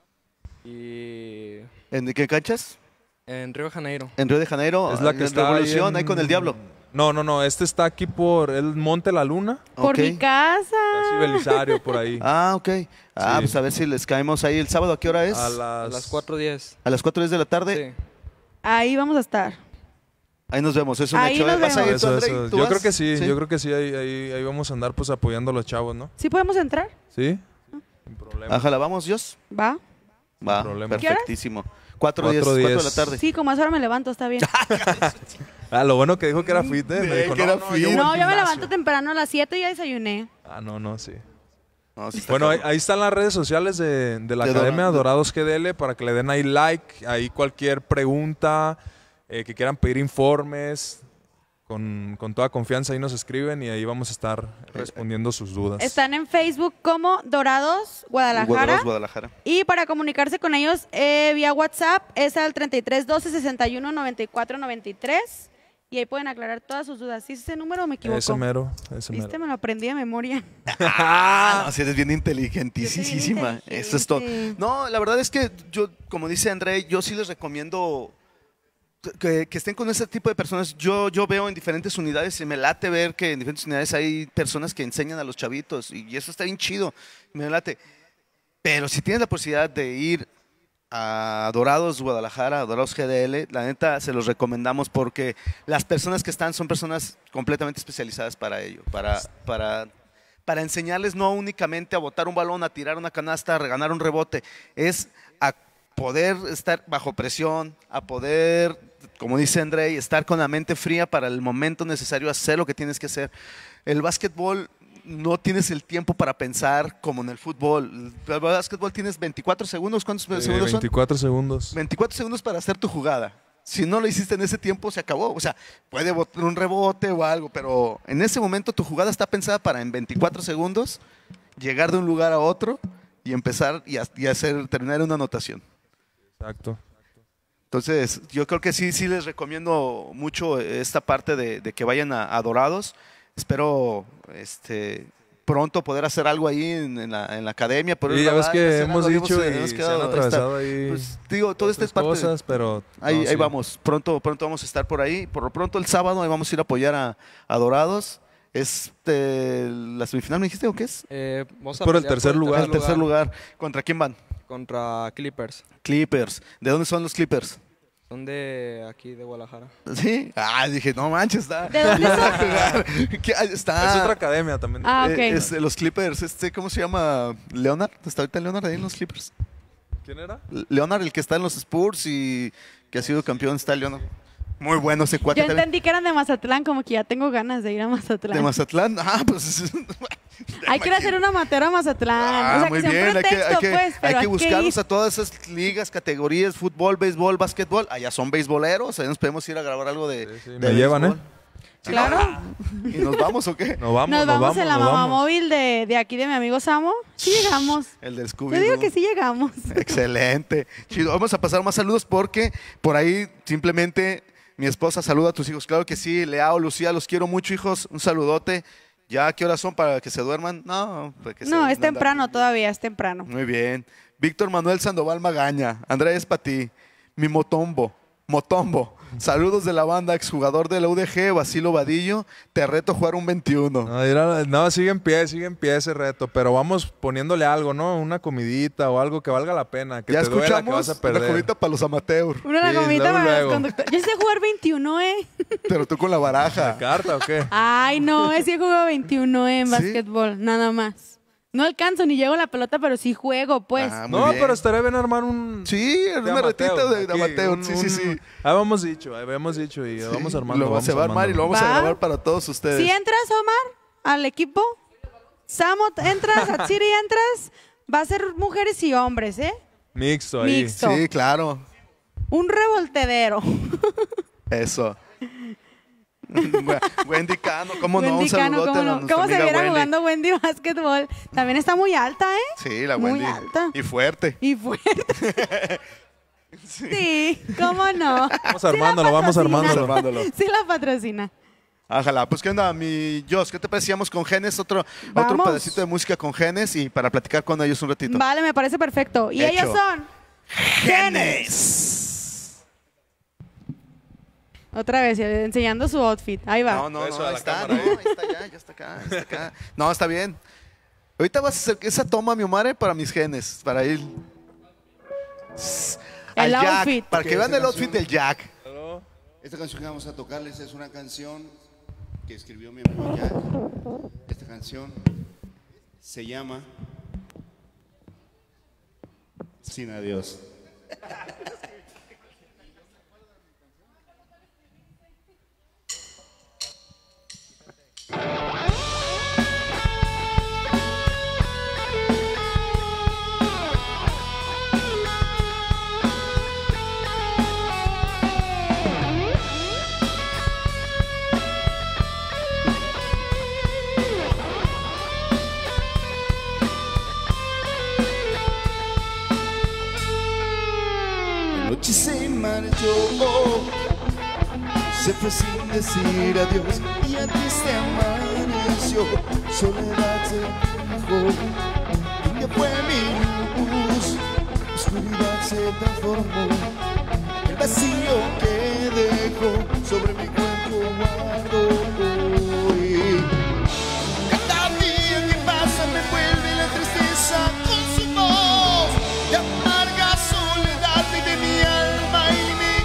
Y ¿En qué canchas? en Río de Janeiro. En Río de Janeiro, Es la en que está Revolución, en- ahí con el Diablo. No, no, no, este está aquí por el Monte La Luna, Por Ok. mi casa. casi Belisario, por ahí. Ah, ok. Ah, Sí. pues a ver si les caemos ahí el sábado. ¿A qué hora es? A A las, las cuatro diez. A las cuatro de la tarde. Sí. Ahí vamos a estar. Ahí nos vemos, es un Ahí hecho. nos ¿eh? ¿Vas a ir vemos. tú, Eso, Andrei? eso. ¿Tú Yo vas? creo que sí, yo creo que sí, ahí, ahí, ahí vamos a andar pues apoyando a los chavos, ¿no? ¿Sí podemos entrar? ¿Sí? Sin problema. Ajá, vamos, Dios. Va. Va, problema. ¿Qué horas? perfectísimo. Cuatro diez, Cuatro cuatro de diez. la tarde. Sí, como a esa hora me levanto, está bien. Ah, lo bueno que dijo que era fit, ¿eh? Me Sí, dijo, que no, era no, fit. yo voy al No, yo me gimnasio. levanto temprano a las siete y ya desayuné. Ah, no, no, sí. No, sí está Bueno, ahí, cabrón. ahí están las redes sociales de, de la De Academia Dora- Dorados G D L para que le den ahí like, ahí cualquier pregunta, eh, que quieran pedir informes, con, con toda confianza ahí nos escriben y ahí vamos a estar respondiendo sus dudas. Están en Facebook como Dorados Guadalajara. Guadalajara. Guadalajara. Y para comunicarse con ellos eh, vía WhatsApp es al treinta y tres doce sesenta y uno noventa y cuatro noventa y tres. Y ahí pueden aclarar todas sus dudas. ¿Sí es ese número o me equivoco? Ese mero, ese mero. ¿Viste? Me lo aprendí de memoria. Ah, no, si eres bien Yo inteligentísima. soy bien Eso es todo. inteligente. No, la verdad es que yo, como dice André, yo sí les recomiendo que, que estén con ese tipo de personas. Yo, yo veo en diferentes unidades y me late ver que en diferentes unidades hay personas que enseñan a los chavitos y eso está bien chido. Me late. Pero si tienes la posibilidad de ir a Dorados Guadalajara, a Dorados G D L, la neta se los recomendamos porque las personas que están son personas completamente especializadas para ello, para, para, para enseñarles no únicamente a botar un balón, a tirar una canasta, a ganar un rebote, es a poder estar bajo presión, a poder, como dice Andrei, estar con la mente fría para el momento necesario, hacer lo que tienes que hacer. El básquetbol no tienes el tiempo para pensar como en el fútbol. El básquetbol tienes veinticuatro segundos. ¿Cuántos Sí, segundos son? veinticuatro segundos. veinticuatro segundos para hacer tu jugada. Si no lo hiciste en ese tiempo, se acabó. O sea, puede botar un rebote o algo, pero en ese momento tu jugada está pensada para en veinticuatro segundos llegar de un lugar a otro y empezar y, ha- y hacer terminar una anotación. Exacto. Entonces, yo creo que sí, sí les recomiendo mucho esta parte de, de que vayan a, a Dorados. Espero este, pronto poder hacer algo ahí en, en la, en la academia. poder Y ya ves grabar, que hacer hemos algo. dicho hemos y quedado- se han atravesado está- ahí Pues digo, todo esto es otras parte de- cosas, pero Ahí, no, ahí sí. vamos, pronto, pronto vamos a estar por ahí. Por lo pronto el sábado ahí vamos a ir a apoyar a, a Dorados. Este, ¿la semifinal me dijiste o qué es? Eh, vamos a Por el pelear tercer lugar. El tercer lugar. ¿Contra quién van? Contra Clippers. Clippers. ¿De dónde son los Clippers? Son de aquí, de Guadalajara. ¿Sí? Ah, dije, no manches, está. ¿De dónde son? ¿Qué? Está. Es otra academia también. Ah, eh, ok. es de los Clippers, este, ¿cómo se llama? Leonard. ¿Está ahorita Leonard ahí en los Clippers? ¿Quién era? Leonard, el que está en los Spurs y que ha sido campeón, está Leonard. Muy bueno ese cuate Yo también. entendí que eran de Mazatlán, como que ya tengo ganas de ir a Mazatlán. De Mazatlán. Ah, pues. Hay que ir a hacer una amateur a Mazatlán. Ah, o sea, muy que sea bien, un hay que, pretexto, hay que, pues, pero hay que ir. buscarlos a todas esas ligas, categorías, fútbol, béisbol, básquetbol. Allá son beisboleros, allá nos podemos ir a grabar algo de, Sí, sí, de me llevan, béisbol. ¿eh? Sí, Claro. no. ¿Y nos vamos o qué? Nos vamos, Nos vamos, en la nos mamá vamos. móvil de, de aquí de mi amigo Samo. Sí llegamos. El del Scooby. Yo digo que sí llegamos. Excelente. Chido. Vamos a pasar más saludos porque por ahí simplemente mi esposa saluda a tus hijos. Claro que sí, Leao, Lucía, los quiero mucho, hijos. Un saludote. ¿Ya qué horas son para que se duerman? No, para que No, se- es temprano todavía, es temprano. Muy bien. Víctor Manuel Sandoval Magaña. Andrés para ti. Mi Motombo. Motombo. Saludos de la banda, exjugador de la U D G, Basilo Vadillo. Te reto a jugar un veintiuno. No, era- no, sigue en pie, sigue en pie ese reto, pero vamos poniéndole algo, ¿no? Una comidita o algo que valga la pena, que ya te duela que escuchamos vas a una perder. comidita para los amateurs. Una Sí, gomita luego, para los luego. conductores. Yo sé jugar veintiuno, ¿eh? Pero tú con la baraja. ¿Carta o qué? Ay, no, es que juego veintiuno en ¿Sí? básquetbol, nada más. No alcanzo ni llego a la pelota, pero sí juego, pues. Ah, muy No, bien. pero estaría bien armar un... Sí, de una amateur, ratita de, de aquí, amateur. un- Sí, sí, sí. un- Ahí vamos dicho, ahí habíamos dicho y Sí, vamos armando. Lo, vamos se va a armar y lo vamos a Va. grabar para todos ustedes. Si entras, Omar, al equipo, Samo, entras, Atsiri, entras, va a ser mujeres y hombres, ¿eh? Mixto ahí. Mixto. Sí, claro. Un revoltedero. Eso. Wendy Cano, ¿cómo no? Un Wendy Cano, saludote ¿cómo a no? nuestra ¿Cómo se amiga viera Wendy. jugando Wendy básquetbol? También está muy alta, ¿eh? Sí, la Muy Wendy. alta. Y fuerte. Y fuerte. Sí, ¿cómo no? Vamos Sí la armándolo, vamos patrocina. armándolo. Armándolo. Sí la patrocina. Ájala, pues qué onda, mi Jos, ¿qué te parecíamos con Genes? Otro, otro Vamos. pedacito de música con Genes y para platicar con ellos un ratito. Vale, me parece perfecto. Y Hecho. ellos son... Genes. Otra vez, enseñando su outfit. Ahí va. No, no, Eso no, a ahí la está, cámara, no, ¿eh? ahí está ya, ya está acá, ya está acá. No, está bien. Ahorita vas a hacer esa toma, mi Omar, para mis genes, para ir al El Jack, outfit. para que Ok, vean esa el outfit canción. del Jack. Esta canción que vamos a tocarles es una canción que escribió mi amigo Jack. Esta canción se llama Sin Adiós. La noche se marchó, se fue sin decir adiós y antes se amaneció, soledad se bajó, un día fue mi luz, oscuridad se transformó, el vacío que dejó sobre mi cuerpo guardo hoy. Cada día que pasa me vuelve la tristeza con su voz de amarga soledad de mi alma y mi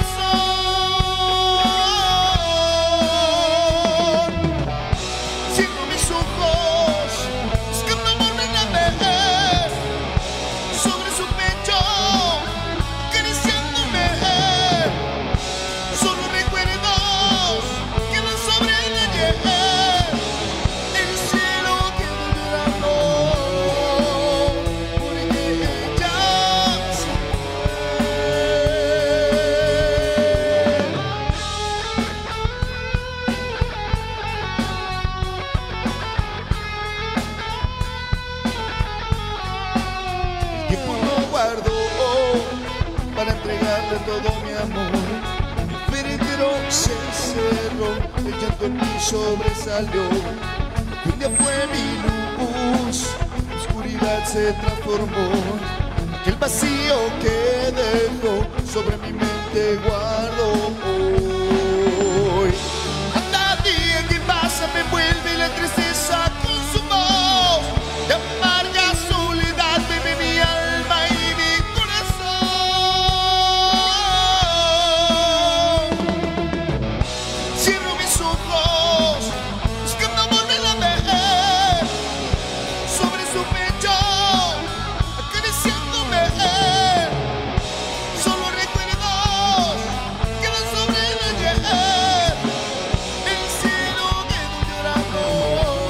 corazón. Cierro mis ojos, buscando volver a ver sobre su pecho, acariciándome. Solo recuerdos quedan sobre el ayer. El cielo quedó llorando porque ella se fue. El tiempo lo guardo para entregarle todo mi amor. El féretro se cerró, el llanto en mí sobresalió. Un día fue mi luz, la oscuridad se transformó. Aquel vacío que dejó sobre mi mente guardo hoy. Cada día que pasa me vuelve la tristeza con su voz de amarga soledad bebe mi alma y mi corazón. Cierro mis ojos, buscando volver a ver sobre su pecho, acariciándome. Solo recuerdos quedan sobre el ayer. El cielo quedó llorando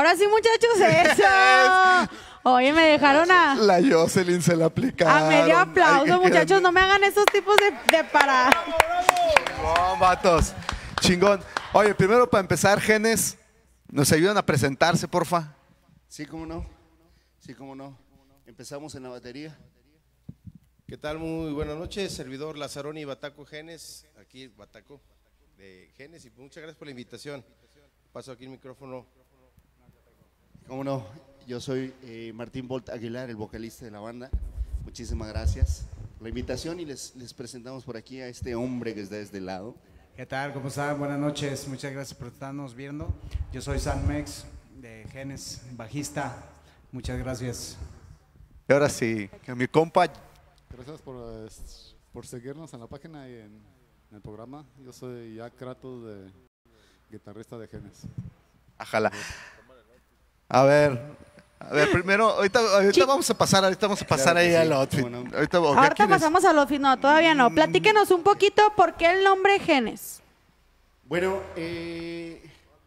Ahora sí, muchachos, eso. Oye, me dejaron a, La Jocelyn se la aplicaron. a medio Ay, aplauso, qué muchachos. grande. No me hagan esos tipos de, de para. Chingón, vatos. Chingón. Oye, primero para empezar, Genes, ¿nos ayudan a presentarse, porfa? Sí, cómo no. Sí, cómo no. Empezamos en la batería. ¿Qué tal? Muy buenas noches, servidor Lazaroni Bataco Genes, aquí Bataco de Genes, y muchas gracias por la invitación. Paso aquí el micrófono. Cómo no. Yo soy eh, Martín Bolt Aguilar, el vocalista de la banda. Muchísimas gracias por la invitación y les, les presentamos por aquí a este hombre que está de este lado. ¿Qué tal? ¿Cómo están? Buenas noches. Muchas gracias por estarnos viendo. Yo soy San Mex de Genes, bajista. Muchas gracias. Y ahora sí, que mi compa. Gracias por, eh, por seguirnos en la página y en, en el programa. Yo soy Jack Kratos, de, guitarrista de Genes. Ajala. A ver, a ver, primero, ahorita, ahorita vamos a pasar, ahorita vamos a pasar Claro que ahí sí, al outfit. cómo no. Ahorita, Ahorita ¿quién es? pasamos al outfit. No, todavía no. Platíquenos un poquito por qué el nombre Genes. Bueno, eh,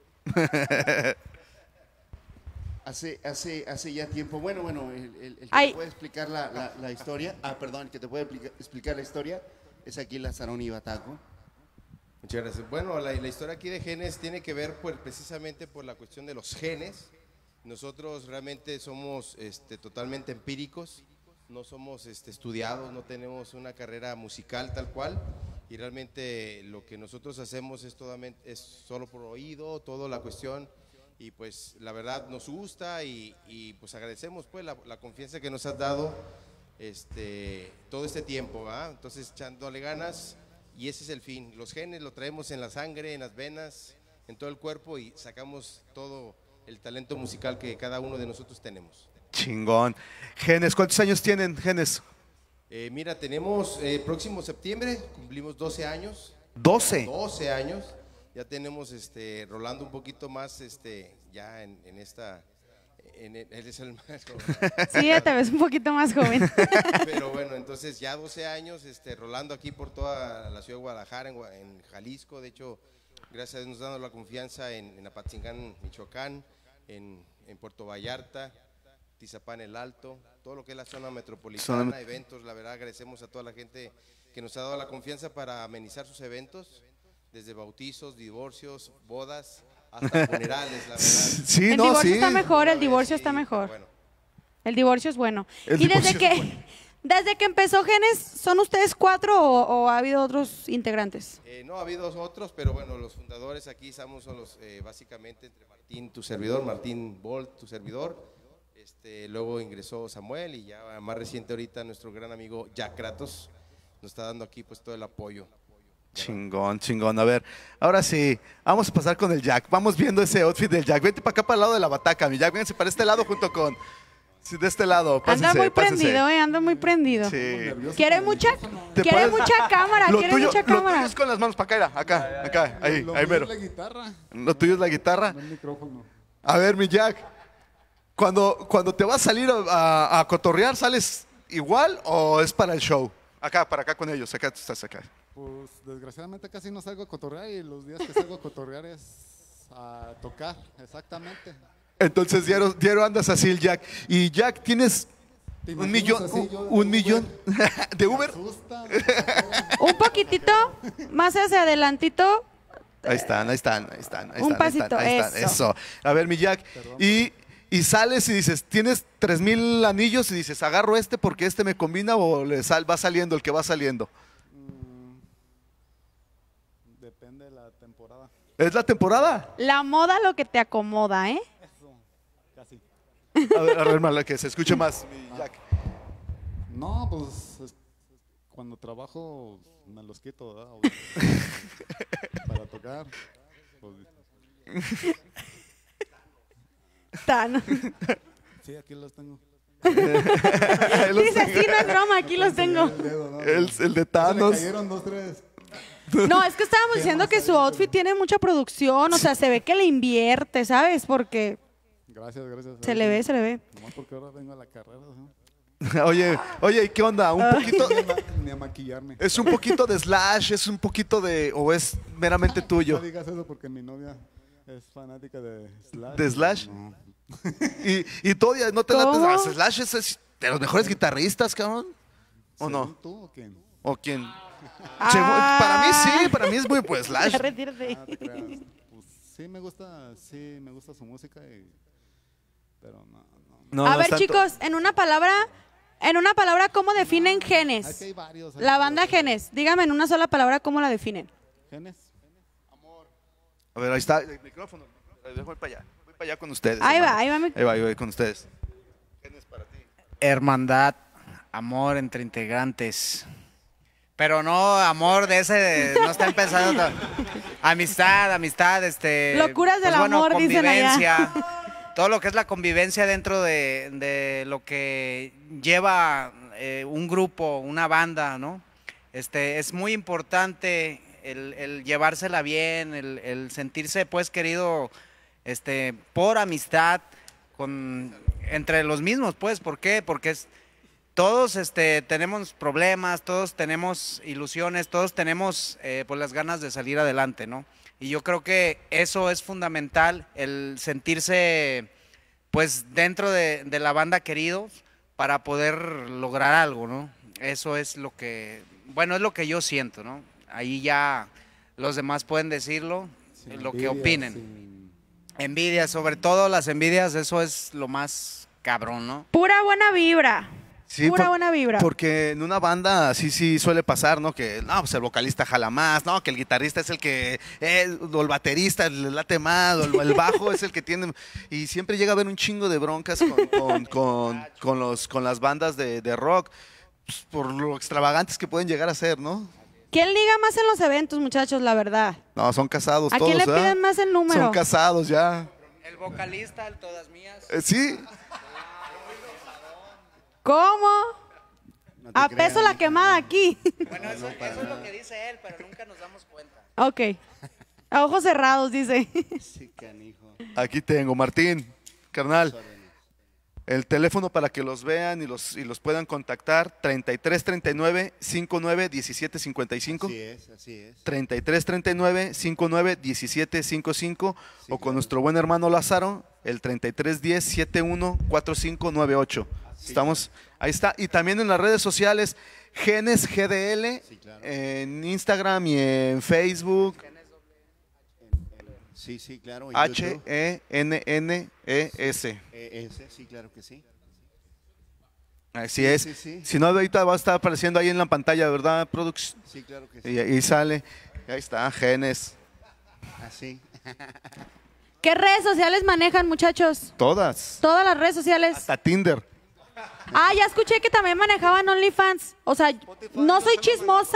hace, hace, hace ya tiempo, bueno, bueno, el, el- el que Ay. te puede explicar la, la- la historia, ah, perdón, el que te puede explica- explicar la historia es aquí Lazaroni Bataco. Muchas gracias. Bueno, la, la historia aquí de Genes tiene que ver pues, precisamente por la cuestión de los genes. Nosotros realmente somos este, totalmente empíricos, no somos este, estudiados, no tenemos una carrera musical tal cual, y realmente lo que nosotros hacemos es, todamente, es solo por oído, toda la cuestión, y pues la verdad nos gusta y, y, pues agradecemos pues la, la confianza que nos has dado este, todo este tiempo, ¿verdad? Entonces echándole ganas, y ese es el fin. Los genes lo traemos en la sangre, en las venas, en todo el cuerpo, y sacamos todo el talento musical que cada uno de nosotros tenemos. Chingón. Genes, ¿cuántos años tienen, Genes? Eh, mira, tenemos eh, próximo septiembre, cumplimos doce años. doce. doce años, ya tenemos este, rolando un poquito más este, ya en, en esta, en, él es el más joven. Sí, te ves un poquito más joven. Pero bueno, entonces ya doce años este, rolando aquí por toda la ciudad de Guadalajara, en, Gua- en Jalisco. De hecho, gracias a Dios nos dando la confianza en, en Apatzingán, Michoacán, en, en Puerto Vallarta, Tizapán el Alto, todo lo que es la zona metropolitana, Zona- eventos. La verdad agradecemos a toda la gente que nos ha dado la confianza para amenizar sus eventos, desde bautizos, divorcios, bodas, hasta funerales, la verdad. Sí, El no, divorcio sí. está mejor, el divorcio Sí, está mejor. bueno. El divorcio es bueno. El y desde divorcio que, es bueno. desde que empezó Genes, ¿son ustedes cuatro o, o ha habido otros integrantes? Eh, no, ha habido otros, pero bueno, los fundadores aquí estamos son los, eh, básicamente entre Martín, tu servidor, Martín Bolt, tu servidor, este, luego ingresó Samuel y ya más reciente ahorita nuestro gran amigo Jack Kratos nos está dando aquí pues todo el apoyo. Chingón, chingón. A ver, ahora sí, vamos a pasar con el Jack. Vamos viendo ese outfit del Jack. Vente para acá, para el lado de la bataca, mi Jack. Vénganse para este lado junto con... Sí, de este lado, pásense, Anda muy pásense. prendido, eh, anda muy prendido. Sí. Quiere mucha, ¿Te quiere puedes- mucha cámara, Lo quiere tuyo, mucha lo tuyo cámara. es con las manos para acá, mira, acá, acá, ahí, Lo ahí mío mero. es la guitarra, Lo tuyo es la guitarra. no el micrófono. A ver, mi Jack, cuando, cuando te vas a salir a, a- a cotorrear, ¿sales igual o es para el show? Acá, para acá con ellos, acá tú estás acá. Pues desgraciadamente casi no salgo a cotorrear y los días que salgo a cotorrear es a tocar, exactamente. Entonces, diario, diario andas así el Jack. Y Jack, tienes ¿Te un imaginas millón, así un, yo de un Uber? millón de Me Uber. asusta. Un poquitito más hacia adelantito. Ahí están, ahí están, ahí están, ahí Un están, ahí están, pasito, ahí están, eso. eso. A ver, mi Jack, y, y sales y dices, tienes tres mil anillos y dices, agarro este porque este me combina o le sal, va saliendo el que va saliendo. Mm, Depende de la temporada. ¿Es la temporada? La moda lo que te acomoda, ¿eh? Eso, casi. A ver, a ver, mala, que se escuche más, mi Jack. No, pues es- cuando trabajo me los quito, ¿verdad? O- para tocar. Pues, Tan. sí, aquí los tengo. Dice, sí, no es broma, aquí los tengo. El dedo, ¿no? El, el de Se me Thanos. cayeron dos, tres. No, es que estábamos diciendo que su outfit tiene mucha producción, o sea, se ve que le invierte, ¿sabes? Porque Gracias, gracias. se le ve, se le ve. Nomás porque ahora vengo a la carrera, ¿no? Oye, oye, ¿y qué onda? Un poquito, Ni a, ma- ni a maquillarme. es un poquito de Slash, es un poquito de, o es meramente No tuyo. digas eso porque mi novia es fanática de Slash. ¿De Slash? No. ¿Y, y todavía no te ¿Cómo? lates? Ah, Slash es, es de los mejores guitarristas, cabrón. ¿O ¿Según no? tú o quién? ¿O quién? Ah. Según- para mí sí, para mí es muy pues Slash. Ya retírate. Ah, te creas. Pues, sí me gusta, sí me gusta su música, y, pero no, no. No, A no ver, es tanto. chicos, en una palabra, en una palabra, ¿cómo definen Aquí Genes? hay varios. hay La varios. banda Genes. Dígame en una sola palabra cómo la definen. Genes. A ver, ahí está el micrófono. Voy para allá. Voy para allá con ustedes. Ahí va, hermano. ahí va mi- Ahí va, ahí va con ustedes. Hermandad, amor entre integrantes. Pero no amor de ese, de- no está empezando. to- Amistad, amistad, este. Locuras del bueno, amor, dicen allá. convivencia. Todo lo que es la convivencia dentro de, de lo que lleva eh, un grupo, una banda, ¿no? Este, es muy importante el, el llevársela bien, el, el sentirse pues querido este, por amistad con, entre los mismos, pues, ¿por qué? Porque es, todos este, tenemos problemas, todos tenemos ilusiones, todos tenemos eh, pues las ganas de salir adelante, ¿no? Y yo creo que eso es fundamental, el sentirse pues dentro de, de la banda queridos para poder lograr algo, ¿no? Eso es lo que, bueno, es lo que yo siento, ¿no? Ahí ya los demás pueden decirlo, Sin lo que envidia, opinen. sin- Envidias, sobre todo las envidias, eso es lo más cabrón, ¿no? Pura buena vibra. Sí, Pura por- buena vibra. Porque en una banda sí, sí suele pasar, ¿no? Que no, pues el vocalista jala más, ¿no? Que el guitarrista es el que, eh, o el baterista le late más, o el, el bajo es el que tiene. Y siempre llega a haber un chingo de broncas con, con, con, con los, con las bandas de, de rock, pues, por lo extravagantes que pueden llegar a ser, ¿no? ¿Quién liga más en los eventos, muchachos, la verdad? No, son casados ¿A todos, quién le ¿verdad? piden más el número? Son casados ya. El vocalista, el todas mías. Eh, sí, ¿Cómo? No te A creas, peso la mija. quemada aquí. Bueno, eso, eso es lo que dice él, pero nunca nos damos cuenta. Ok. A ojos cerrados, dice. Sí, canijo. aquí tengo, Martín, carnal. El teléfono para que los vean y los, y los puedan contactar, treinta y tres treinta y nueve cincuenta y nueve diecisiete cincuenta y cinco. Así es, así es. treinta y tres treinta y nueve cincuenta y nueve diecisiete cincuenta y cinco Sí, o con claro. nuestro buen hermano Lázaro, el treinta y tres diez setenta y uno cuarenta y cinco noventa y ocho. Estamos, ahí está. Y también en las redes sociales, Genes G D L, Sí, claro. en Instagram y en Facebook, Sí, sí, claro. en H YouTube. E N N E S. Eh, ese, sí, claro que sí. Así Sí, es. sí, sí. Si no, ahorita va a estar apareciendo ahí en la pantalla, ¿verdad, Produx? Sí, claro que sí. Y ahí sale. Ahí está, Genes. Así. ¿Qué redes sociales manejan, muchachos? Todas. Todas las redes sociales. Hasta Tinder. Ah, ya escuché que también manejaban OnlyFans. O sea, no soy chismosa.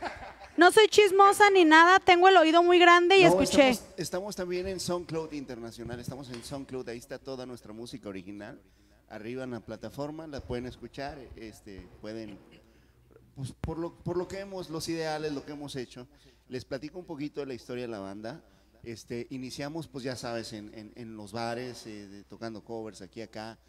No soy chismosa ni nada. Tengo el oído muy grande y No, escuché. Estamos, estamos también en SoundCloud Internacional, estamos en SoundCloud, ahí está toda nuestra música original. Arriba en la plataforma, la pueden escuchar, este, pueden, pues por lo, por lo que hemos, los ideales, lo que hemos hecho. Les platico un poquito de la historia de la banda. Este, iniciamos, pues ya sabes, en, en, en los bares, eh, de- tocando covers aquí acá.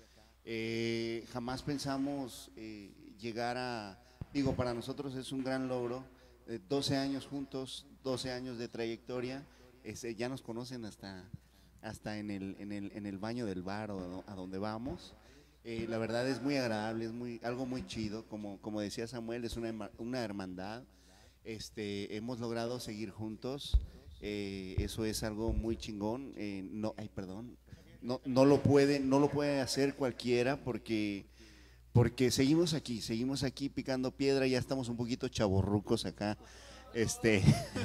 Eh, jamás pensamos eh, llegar a, digo, para nosotros es un gran logro. eh, doce años juntos, doce años de trayectoria, este, ya nos conocen hasta, hasta en, el, en, el, en el baño del bar o a do- a donde vamos. Eh, la verdad es muy agradable, es muy, algo muy chido, como, como decía Samuel, es una, herma- una hermandad. Este, hemos logrado seguir juntos, eh, eso es algo muy chingón. eh, no, ay, perdón, no, no lo puede, no lo puede hacer cualquiera porque, porque seguimos aquí, seguimos aquí picando piedra, ya estamos un poquito chavorrucos acá. Este,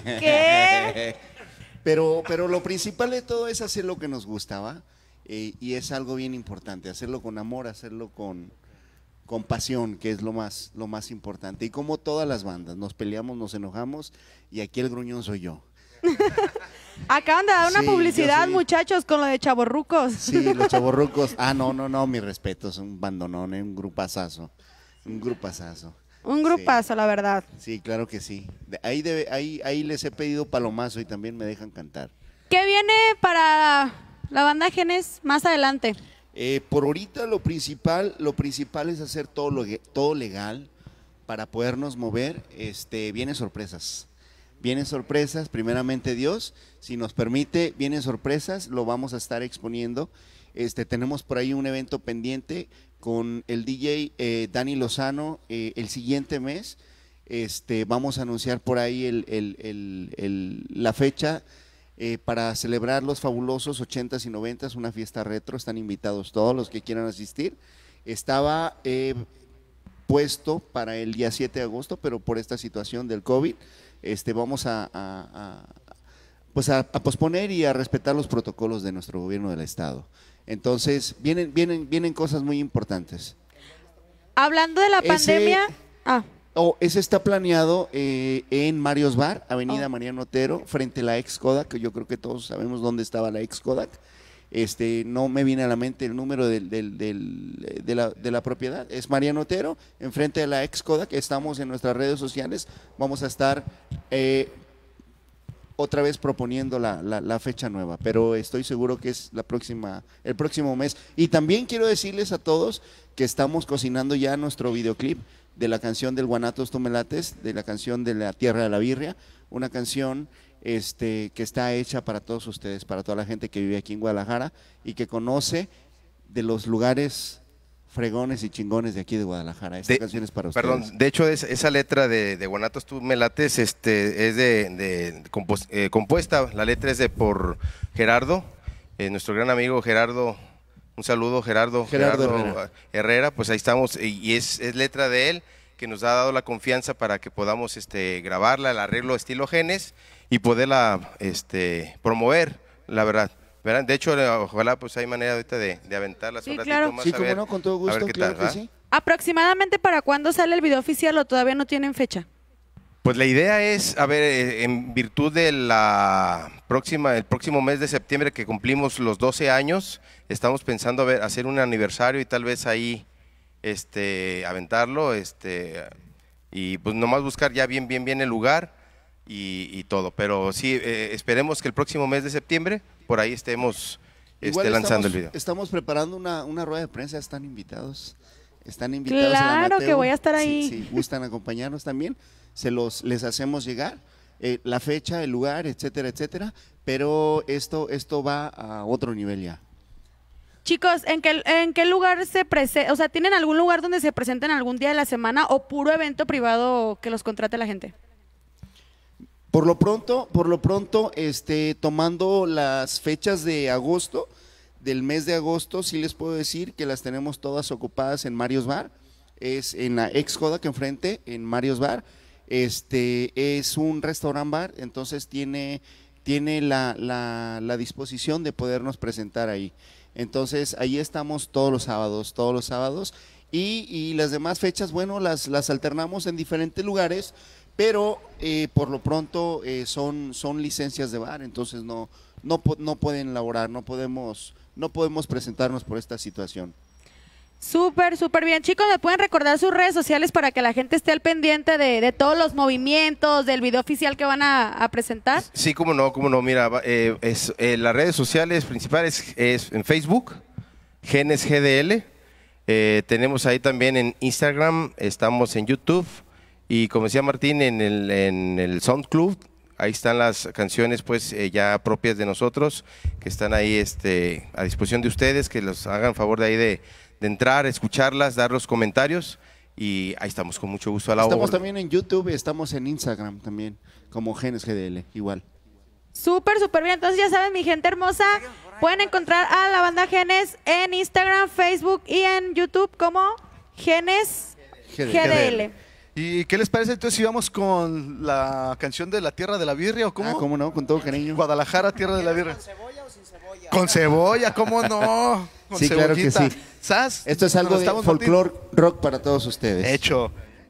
¿Qué? pero, pero lo principal de todo es hacer lo que nos gustaba, eh, y es algo bien importante, hacerlo con amor, hacerlo con, con pasión, que es lo más, lo más importante. Y como todas las bandas, nos peleamos, nos enojamos, y aquí el gruñón soy yo. Acaban de dar una Sí, yo publicidad, soy- muchachos, con lo de chavorrucos. Sí, los chavorrucos. Ah, no, no, no, mi respeto, es un bandonón, eh, un grupazazo, un grupazazo. Un grupazo, la verdad. Sí, claro que sí. De- ahí, debe, ahí, ahí les he pedido palomazo y también me dejan cantar. ¿Qué viene para la banda Genes más adelante? Eh, por ahorita lo principal, lo principal es hacer todo lo que- todo legal para podernos mover. Este, vienen sorpresas, Vienen sorpresas, primeramente Dios, si nos permite, vienen sorpresas, lo vamos a estar exponiendo. Este, tenemos por ahí un evento pendiente con el D J eh, Dani Lozano eh, el siguiente mes. Este, vamos a anunciar por ahí el, el, el, el, la fecha eh, para celebrar los fabulosos ochentas y noventas, una fiesta retro. Están invitados todos los que quieran asistir. Estaba eh, puesto para el día siete de agosto, pero por esta situación del COVID, este, vamos a, a, a, pues a, a posponer y a respetar los protocolos de nuestro gobierno del estado. Entonces, vienen, vienen, vienen cosas muy importantes. Hablando de la Ese, pandemia… Ah. Oh, ese está planeado eh, en Marios Bar, Avenida Oh. Mariano Otero, frente a la ex Kodak, que yo creo que todos sabemos dónde estaba la ex Kodak. Este, no me viene a la mente el número del, del, del, de, la, de la propiedad, es Mariano Otero, enfrente de la ex Kodak. Estamos en nuestras redes sociales, vamos a estar eh, otra vez proponiendo la, la, la fecha nueva, pero estoy seguro que es la próxima, el próximo mes. Y también quiero decirles a todos que estamos cocinando ya nuestro videoclip de la canción del Guanatos Tú Me Lates, de la canción de la Tierra de la Birria, una canción este, que está hecha para todos ustedes, para toda la gente que vive aquí en Guadalajara y que conoce de los lugares fregones y chingones de aquí de Guadalajara. Esta De- canción es para ustedes. Perdón, de hecho es- esa letra de, de Guanatos Tú Me Lates este, es de, de compos- eh, compuesta, la letra es de por Gerardo, eh, nuestro gran amigo Gerardo, un saludo Gerardo, Gerardo Herrera. Herrera, pues ahí estamos, y y es, es letra de él que nos ha dado la confianza para que podamos este, grabarla, el arreglo estilo Genes y poderla este, promover, la verdad. ¿verdad? De hecho, eh, ojalá pues hay manera ahorita de, de aventarlas Sí, un ratito claro. más. Sí, a como ver- no, con todo a ver gusto, qué claro tal, que ¿va? sí. ¿Aproximadamente para cuándo sale el video oficial o todavía no tienen fecha? Pues la idea es, a ver, eh, en virtud de la próxima, el próximo mes de septiembre que cumplimos los doce años, estamos pensando a ver, hacer un aniversario y tal vez ahí este, aventarlo, este, y pues nomás buscar ya bien, bien, bien el lugar y, y todo. Pero sí, eh, esperemos que el próximo mes de septiembre por ahí estemos este, Igual lanzando estamos, el video. Estamos preparando una, una rueda de prensa, están invitados. Están invitados. Claro a la que Mateo. voy a estar Sí, ahí. Si gustan acompañarnos también, se los les hacemos llegar eh, la fecha, el lugar, etcétera, etcétera. Pero esto, esto va a otro nivel ya. Chicos, ¿en qué, en qué lugar se presenta? O sea, ¿tienen algún lugar donde se presenten algún día de la semana o puro evento privado que los contrate la gente? Por lo pronto, por lo pronto, este, tomando las fechas de agosto, del mes de agosto, sí les puedo decir que las tenemos todas ocupadas en Marios Bar. Es en la ex Kodak enfrente, en Marios Bar. Este es un restaurant bar, entonces tiene, tiene la, la, la disposición de podernos presentar ahí. Entonces ahí estamos todos los sábados, todos los sábados. Y, y las demás fechas, bueno, las, las alternamos en diferentes lugares, pero eh, por lo pronto eh, son, son licencias de bar, entonces no, no, po- no pueden laborar, no podemos, no podemos presentarnos por esta situación. Súper, súper bien. Chicos, ¿me pueden recordar sus redes sociales para que la gente esté al pendiente de, de todos los movimientos, del video oficial que van a, a presentar? Sí, cómo no, cómo no. Mira, va- eh, es, eh, las redes sociales principales es en Facebook, Genes G D L. Eh, tenemos ahí también en Instagram, estamos en YouTube y como decía Martín, en el, en el Sound Club, ahí están las canciones pues eh, ya propias de nosotros, que están ahí este, a disposición de ustedes, que los hagan favor de ahí de, de entrar, escucharlas, dar los comentarios y ahí estamos con mucho gusto a la Estamos obra. también en YouTube y estamos en Instagram también, como Genes G D L, igual. Súper, súper bien. Entonces ya saben, mi gente hermosa, pueden encontrar a la banda Genes en Instagram, Facebook y en YouTube como Genes G D L. G D L. ¿Y qué les parece entonces si vamos con la canción de la Tierra de la Birria o cómo? Ah, cómo no, con todo cariño. Guadalajara, Tierra de la Birria. ¿Con cebolla o sin cebolla? Con cebolla, ¿cómo no? Con Sí, claro que cebollita. sí. ¿Sas? Esto es algo ¿Nos de estamos, Martín? folclore rock para todos ustedes. Hecho.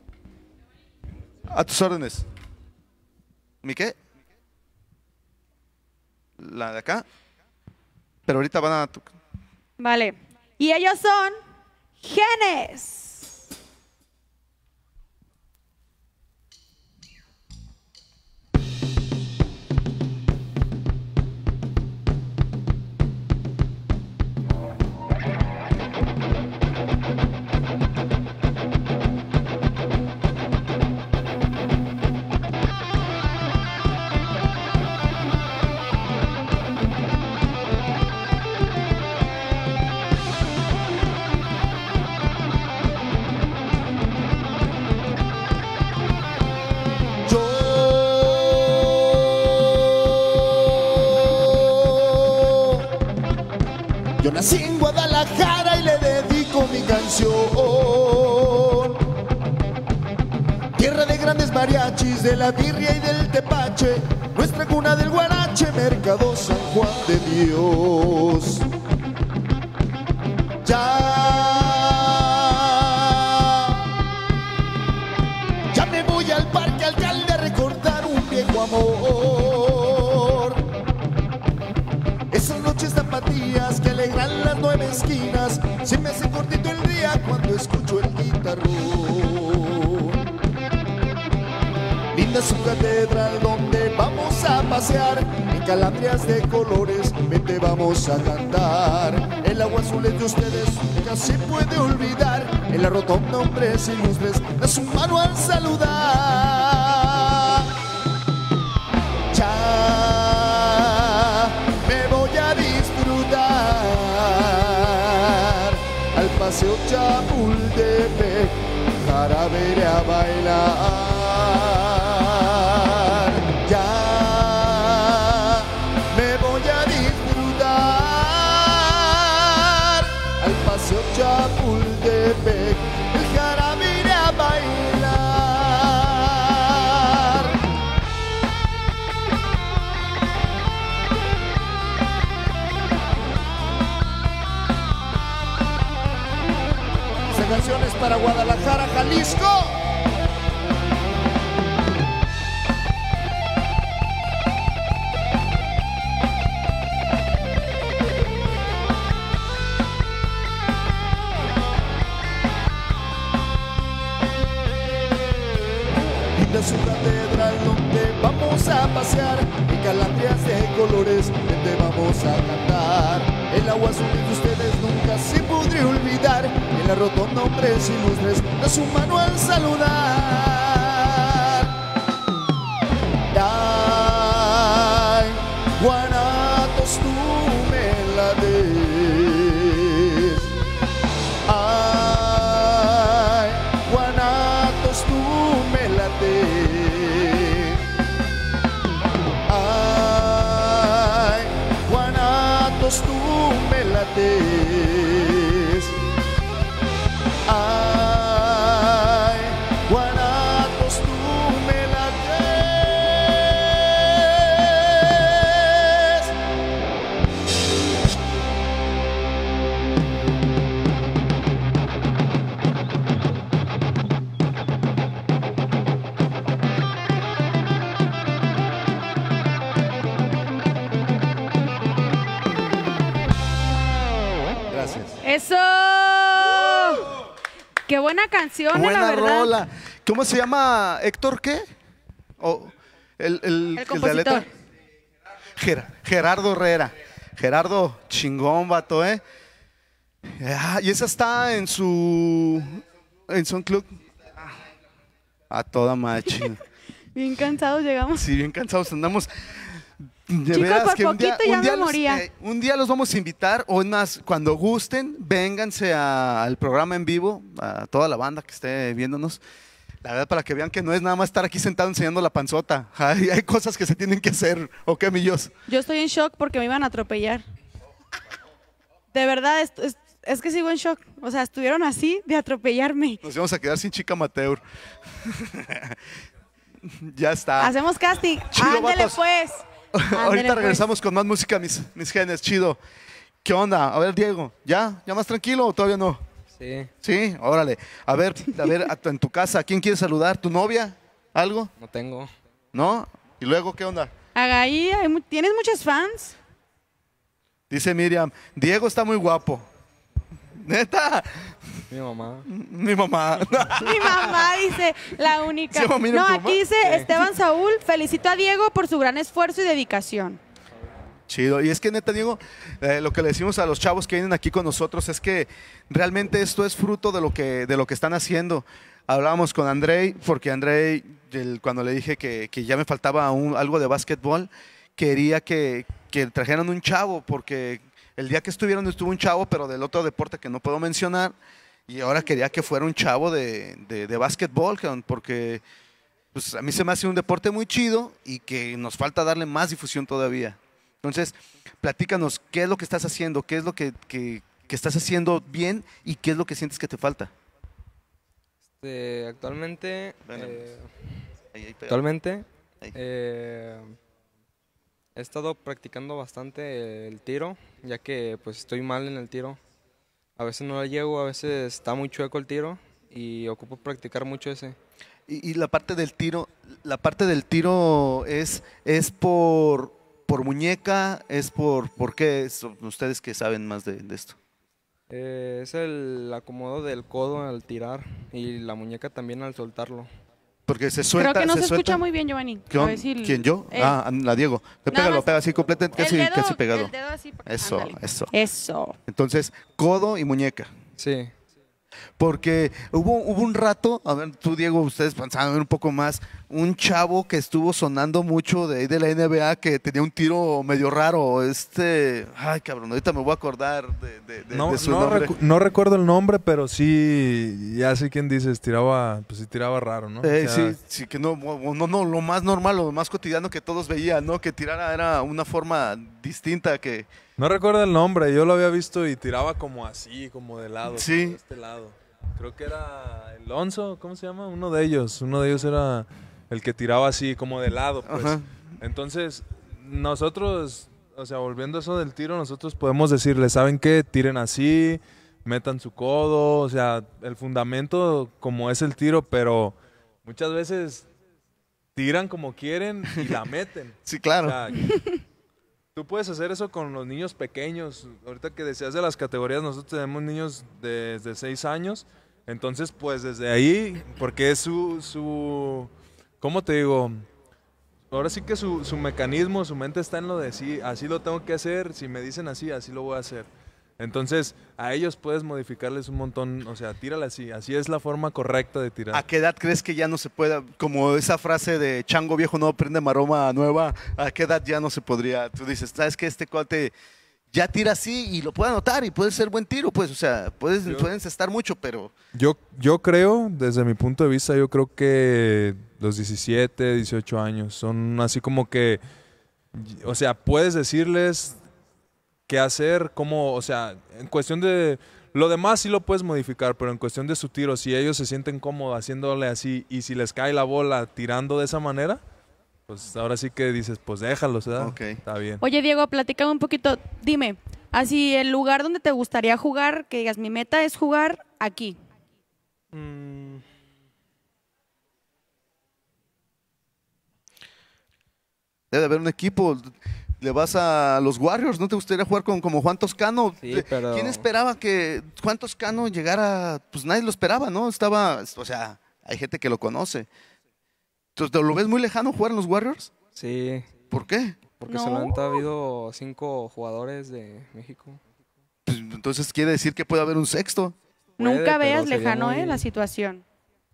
A tus órdenes. ¿Mi qué? La de acá. Pero ahorita van a... tu- Vale. Y ellos son Genes. Yo nací en Guadalajara y le dedico mi canción. Tierra de grandes mariachis, de la birria y del tepache, nuestra cuna del guarache, Mercado San Juan de Dios. Ya, ya me voy al parque alcalde a recordar un viejo amor. Esas noches tapatías que alegran las nueve esquinas, se me hace cortito el día cuando escucho el guitarrón. Linda su catedral donde vamos a pasear, en calandrias de colores, vente vamos a cantar. El agua azul es de ustedes, nunca se puede olvidar. En la rotonda hombres ilustres, da su mano al saludar. Ya me voy a disfrutar al paseo Chapultepec para ver a bailar. Ya me voy a disfrutar al paseo Chapultepec, el jarabe a bailar. Esta canción es para Guadalajara, Jalisco. Su catedral donde vamos a pasear, en calandrias de colores donde vamos a cantar. El agua azul de ustedes nunca se podría olvidar. En la rotonda hombres ilustres, da su mano al saludar. Ay, Guanatos, tú me la des. Ay, Guanatos, tú me la des. Ay, Guanatos, tú me la des. Ay, Guanatos, tú me la des. Gracias. ¡Eso! ¡Qué buena canción, Buena la verdad! rola. ¿Cómo se llama? ¿Héctor qué? O el, el, El el de la letra. compositor. Ger- Gerardo Herrera. Gerardo, chingón, vato, ¿eh? Ah, y esa está en su... En su club. A toda madre. Bien cansados llegamos. Sí, bien cansados andamos. De Chicos, veras por que un día, poquito ya un día me los, moría. eh, un día los vamos a invitar, o es más, cuando gusten, vénganse a- al programa en vivo, a toda la banda que esté viéndonos. La verdad, para que vean que no es nada más estar aquí sentado enseñando la panzota. Hay, hay cosas que se tienen que hacer, ¿o qué, millos? Yo estoy en shock porque me iban a atropellar. De verdad, es, es, es que sigo en shock. O sea, estuvieron así de atropellarme. Nos vamos a quedar sin chica amateur. Ya está. Hacemos casting. Chido, Ándale, vatos. pues. Ándale, Ahorita pues. regresamos con más música, mis, mis genes, chido. ¿Qué onda? A ver, Diego, ¿ya? ¿Ya más tranquilo o todavía no? Sí, Sí, órale. A ver, a ver, a tu- en tu casa, ¿quién quieres saludar? ¿Tu novia? ¿Algo? no tengo. ¿No? ¿Y luego qué onda? Agaí, hay mu- ¿tienes muchos fans? Dice Miriam, Diego está muy guapo. ¿Neta? Mi mamá. Mi mamá. Mi mamá dice, la única. ¿Se llama Miriam No, tu aquí mamá? dice Esteban Saúl, felicito a Diego por su gran esfuerzo y dedicación. Chido. Y es que neta, Diego, eh, lo que le decimos a los chavos que vienen aquí con nosotros es que realmente esto es fruto de lo que, de lo que están haciendo. Hablábamos con Andrei, porque Andrei, el- cuando le dije que, que ya me faltaba un- algo de básquetbol, quería que, que trajeran un chavo, porque el día que estuvieron estuvo un chavo, pero del otro deporte que no puedo mencionar, y ahora quería que fuera un chavo de, de, de básquetbol, cabrón, porque pues, a mí se me hace un deporte muy chido y que nos falta darle más difusión todavía. Entonces, platícanos, ¿qué es lo que estás haciendo? ¿Qué es lo que, que, que estás haciendo bien y qué es lo que sientes que te falta? Este, actualmente, Bueno, eh, ahí, ahí, actualmente ahí. eh, he estado practicando bastante el tiro, ya que pues estoy mal en el tiro. A veces no la llego, a veces está muy chueco el tiro y ocupo practicar mucho ese. Y, y la parte del tiro, la parte del tiro es, es por, por muñeca, es por, ¿por qué? Son ustedes que saben más de, de esto. Eh, es el acomodo del codo al tirar y la muñeca también al soltarlo. Porque se suelta. Creo que no se, suelta. escucha muy bien, Giovanni. ¿Quién, A ver si el- ¿quién, yo? él. Ah, la Diego. Nada Pégalo, más pega así completamente, el casi, dedo- casi pegado. el dedo así para- Eso, ándale. eso. Eso. Entonces, codo y muñeca. Sí. Porque hubo, hubo un rato, a ver, tú Diego, ustedes pensaban un poco más, un chavo que estuvo sonando mucho de ahí de la N B A que tenía un tiro medio raro, este, ay cabrón, ahorita me voy a acordar de, de- de- No, de su no, nombre. recu- no recuerdo el nombre, pero sí, ya sé quién dices, tiraba, pues sí tiraba raro, ¿no? Eh, O sea, sí, sí, que no, no, no, lo más normal, lo más cotidiano que todos veían, ¿no? Que tirara era una forma distinta que... No recuerdo el nombre, yo lo había visto y tiraba como así, como de lado, Sí. como de este lado. Creo que era Alonso, ¿cómo se llama? Uno de ellos, uno de ellos era el que tiraba así, como de lado, pues. Ajá. Entonces, nosotros, o sea, volviendo a eso del tiro, nosotros podemos decirles, ¿saben qué? Tiren así, metan su codo, o sea, el fundamento como es el tiro, pero muchas veces tiran como quieren y la meten. Sí, claro. O sea, tú puedes hacer eso con los niños pequeños. Ahorita que decías de las categorías, nosotros tenemos niños desde seis años. Entonces, pues desde ahí, porque es su, su, ¿cómo te digo? Ahora sí que su, su mecanismo, su mente está en lo de sí, así lo tengo que hacer, si me dicen así, así lo voy a hacer. Entonces, a ellos puedes modificarles un montón, o sea, tírala así, así es la forma correcta de tirar. ¿A qué edad crees que ya no se pueda, como esa frase de chango viejo no aprende maroma nueva, a qué edad ya no se podría? Tú dices, ¿sabes qué? Este cuate ya tira así y lo puede anotar y puede ser buen tiro, pues, o sea, puedes, Yo- pueden estar mucho, pero... Yo, yo creo, desde mi punto de vista, yo creo que los diecisiete, dieciocho años son así como que, o sea, puedes decirles qué hacer, cómo, o sea, en cuestión de, lo demás sí lo puedes modificar, pero en cuestión de su tiro, si ellos se sienten cómodos haciéndole así y si les cae la bola tirando de esa manera, pues ahora sí que dices, pues déjalos, ¿verdad? Ok. Está bien. Oye, Diego, platícame un poquito. Dime, así el lugar donde te gustaría jugar, que digas, mi meta es jugar aquí. Mm, Debe de haber un equipo. Le vas a los Warriors, ¿no te gustaría jugar con como Juan Toscano? Sí, pero- ¿Quién esperaba que Juan Toscano llegara? Pues nadie lo esperaba, ¿no? Estaba, o sea, hay gente que lo conoce. Entonces, ¿lo ves muy lejano jugar en los Warriors? sí, ¿Por qué? porque No. solamente ha habido cinco jugadores de México. Pues, entonces quiere decir que puede haber un sexto. Puede, Nunca pero veas sería lejano, muy- ¿eh? La situación.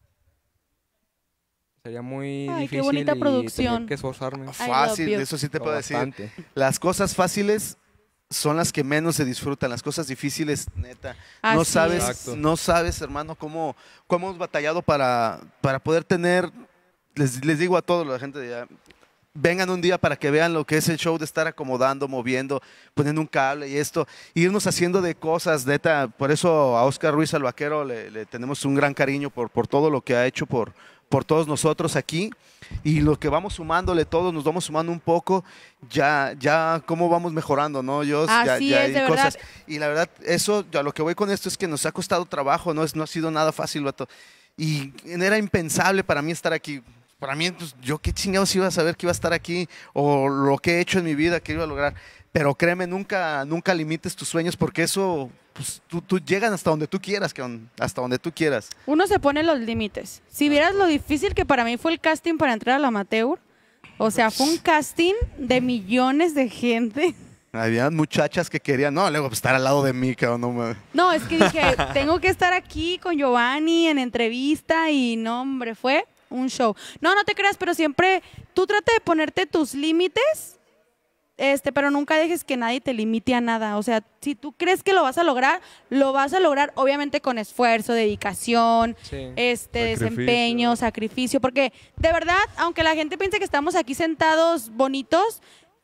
Sería muy Ay, qué difícil bonita y producción. tener que esforzarme. I Fácil, love you. eso sí te Pero puedo decir. bastante. Las cosas fáciles son las que menos se disfrutan, las cosas difíciles, neta. no Así sabes, es. Exacto. no sabes, hermano, cómo, cómo hemos batallado para, para poder tener, les, les digo a todos la gente de allá, vengan un día para que vean lo que es el show de estar acomodando, moviendo, poniendo un cable y esto, irnos haciendo de cosas, neta. Por eso a Oscar Ruiz, al vaquero, le, le tenemos un gran cariño por, por todo lo que ha hecho por, por todos nosotros aquí. Y lo que vamos sumándole todos, nos vamos sumando un poco, ya, ya cómo vamos mejorando, ¿no? Yo, ya, Así ya es, hay de cosas. verdad. Y la verdad, eso, ya lo que voy con esto es que nos ha costado trabajo, no, es, no ha sido nada fácil, vato. Y era impensable para mí estar aquí. Para mí, pues, yo qué chingados iba a saber que iba a estar aquí o lo que he hecho en mi vida, que iba a lograr. Pero créeme, nunca, nunca limites tus sueños porque eso, pues, tú, tú llegan hasta donde tú quieras, cabrón, hasta donde tú quieras. Uno se pone los límites. Si vieras lo difícil que para mí fue el casting para entrar al amateur, o sea, fue un casting de millones de gente. Había muchachas que querían, no, luego pues, estar al lado de mí, cabrón, no me... No, es que dije, tengo que estar aquí con Giovanni en entrevista y no, hombre, fue un show. No, no te creas, pero siempre tú trata de ponerte tus límites, este, pero nunca dejes que nadie te limite a nada. O sea, si tú crees que lo vas a lograr, lo vas a lograr obviamente con esfuerzo, dedicación, Sí. este, Sacrificio. desempeño, sacrificio, porque de verdad, aunque la gente piense que estamos aquí sentados bonitos,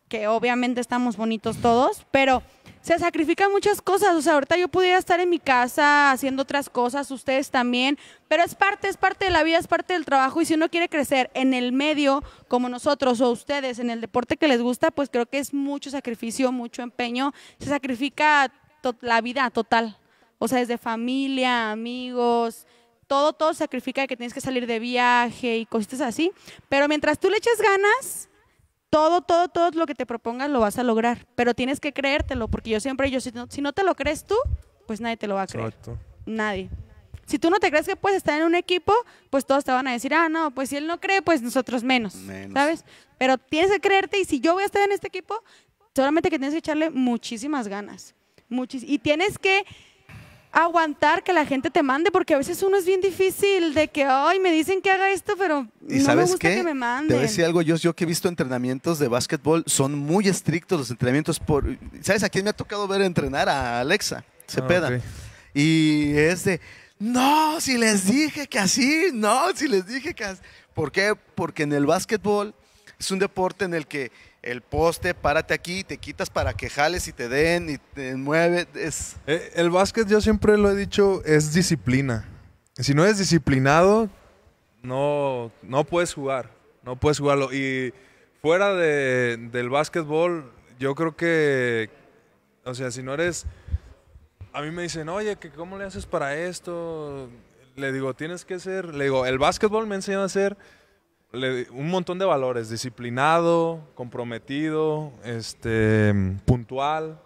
que obviamente estamos bonitos todos, pero se sacrifican muchas cosas. O sea, ahorita yo pudiera estar en mi casa haciendo otras cosas, ustedes también, pero es parte, es parte de la vida, es parte del trabajo, y si uno quiere crecer en el medio como nosotros o ustedes en el deporte que les gusta, pues creo que es mucho sacrificio, mucho empeño, se sacrifica la vida total, o sea, desde familia, amigos, todo, todo se sacrifica, que tienes que salir de viaje y cositas así, pero mientras tú le eches ganas, todo, todo, todo lo que te propongas lo vas a lograr, pero tienes que creértelo, porque yo siempre, yo si no, si no te lo crees tú, pues nadie te lo va a creer. Exacto. Nadie. Si tú no te crees que puedes estar en un equipo, pues todos te van a decir, ah, no, pues si él no cree, pues nosotros menos, menos. ¿Sabes? Pero tienes que creerte, y si yo voy a estar en este equipo, solamente que tienes que echarle muchísimas ganas. Muchis y tienes que aguantar que la gente te mande, porque a veces uno es bien difícil de que, ay, me dicen que haga esto, pero ¿Y no sabes me gusta qué? que me manden. Te voy a decir algo, yo, yo que he visto entrenamientos de básquetbol, son muy estrictos los entrenamientos. Por, ¿sabes a quién me ha tocado ver entrenar? A Alexa Cepeda. Ah, okay. Y es de, no, si les dije que así, no, si les dije que así. ¿Por qué? Porque en el básquetbol es un deporte en el que el poste, párate aquí, te quitas para que jales y te den y te mueves. Es... Eh, el básquet, yo siempre lo he dicho, es disciplina. Si no eres disciplinado, no, no puedes jugar, no puedes jugarlo. Y fuera de, del básquetbol, yo creo que, o sea, si no eres... A mí me dicen, oye, que ¿cómo le haces para esto? Le digo, tienes que ser... Le digo, el básquetbol me enseña a ser... un montón de valores, disciplinado, comprometido, este, puntual,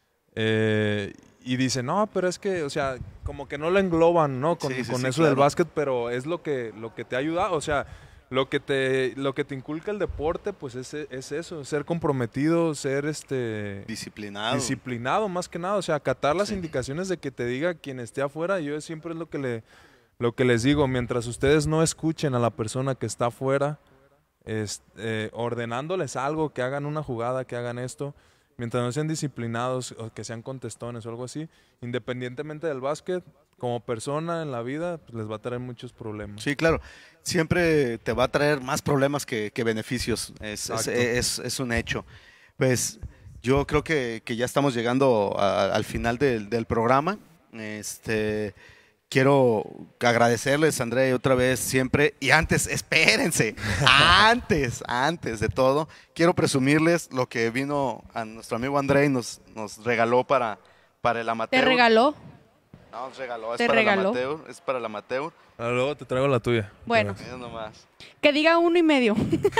eh, y dice, no, pero es que, o sea, como que no lo engloban, ¿no? Con, sí, sí, con sí, eso claro. del básquet, pero es lo que, lo que te ayuda, o sea, lo que te, lo que te inculca el deporte, pues es, es eso, ser comprometido, ser este... disciplinado. Disciplinado, más que nada, o sea, acatar las sí. indicaciones de que te diga quien esté afuera. Yo siempre es lo que le... Lo que les digo, mientras ustedes no escuchen a la persona que está afuera, es, eh, ordenándoles algo, que hagan una jugada, que hagan esto, mientras no sean disciplinados o que sean contestones o algo así, independientemente del básquet, como persona en la vida, pues les va a traer muchos problemas. Sí, claro. Siempre te va a traer más problemas que, que beneficios. Es, es, es, es un hecho. Pues yo creo que, que ya estamos llegando a, al final del, del programa. Este... Quiero agradecerles, André, otra vez siempre. Y antes, espérense, antes, antes de todo, quiero presumirles lo que vino a nuestro amigo André y nos, nos regaló para, para el amateur. ¿Te regaló? No, nos regaló, es ¿Te para regaló? el amateur. Es para el amateur. Ahora luego te traigo la tuya. Bueno, Mira nomás. que diga uno y medio.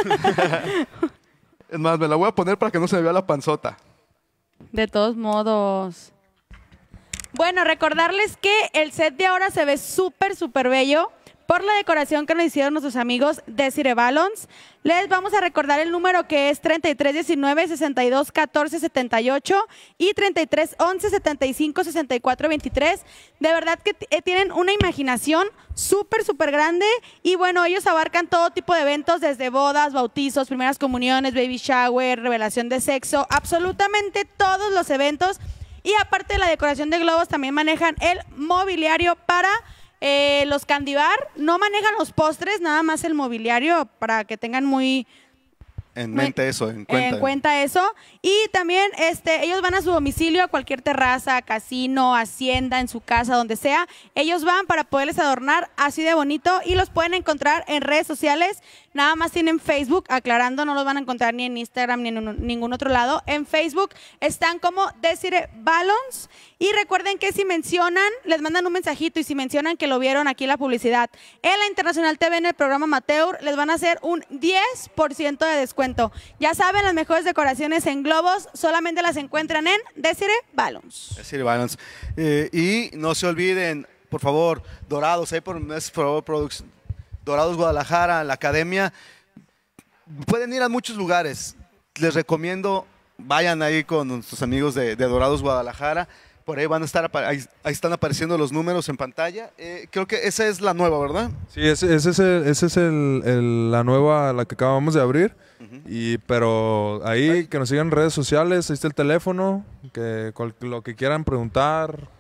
Es más, me la voy a poner para que no se me vea la panzota. De todos modos. Bueno, recordarles que el set de ahora se ve súper, súper bello por la decoración que nos hicieron nuestros amigos de Cire Balance. Les vamos a recordar el número, que es treinta y tres diecinueve, sesenta y dos catorce setenta y ocho y treinta y tres once, setenta y cinco sesenta y cuatro veintitrés. De verdad que tienen una imaginación súper, súper grande, y bueno, ellos abarcan todo tipo de eventos, desde bodas, bautizos, primeras comuniones, baby shower, revelación de sexo, absolutamente todos los eventos. Y aparte de la decoración de globos, también manejan el mobiliario para eh, los candibar. No manejan los postres, nada más el mobiliario, para que tengan muy... En mente eso, en cuenta. En cuenta eso. Y también este, ellos van a su domicilio, a cualquier terraza, casino, hacienda, en su casa, donde sea. Ellos van para poderles adornar así de bonito, y los pueden encontrar en redes sociales. Nada más tienen Facebook, aclarando, no los van a encontrar ni en Instagram ni en ningún otro lado. En Facebook están como Desire Balance. Y recuerden que si mencionan, les mandan un mensajito, y si mencionan que lo vieron aquí en la publicidad en la Internacional T V en el programa Amateur, les van a hacer un diez por ciento de descuento. Ya saben, las mejores decoraciones en globos solamente las encuentran en Desire Balance. Desire Balance. Eh, y no se olviden, por favor, Dorados, ahí por, por favor, Products, Dorados Guadalajara, la academia. Pueden ir a muchos lugares. Les recomiendo, vayan ahí con nuestros amigos de, de Dorados Guadalajara. Por ahí van a estar, ahí, ahí están apareciendo los números en pantalla. Eh, creo que esa es la nueva, ¿verdad? Sí, ese, ese es, el, ese es el, el, la nueva, la que acabamos de abrir. Uh-huh. Y, pero ahí, que nos sigan en redes sociales, ahí está el teléfono, que cual, lo que quieran preguntar,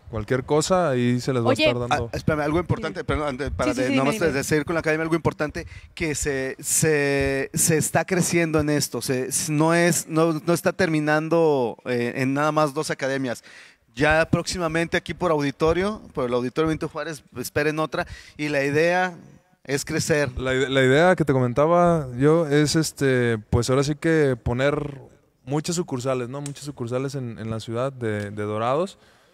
Cualquier cosa, ahí se les va Oye, a estar dando. Ah, espérame, algo importante, perdón, de- para Sí, sí, de- sí, nomás dime, dime. de seguir con la academia, algo importante, que se, se, se está creciendo en esto, se, s- no, es, no, no está terminando eh, en nada más dos academias. Ya próximamente aquí por auditorio, por el auditorio Benito Juárez, esperen otra, y la idea es crecer. La, ide- la idea que te comentaba yo es, este, pues ahora sí que poner muchas sucursales, ¿no? Muchas sucursales en, en la ciudad de, de Dorados.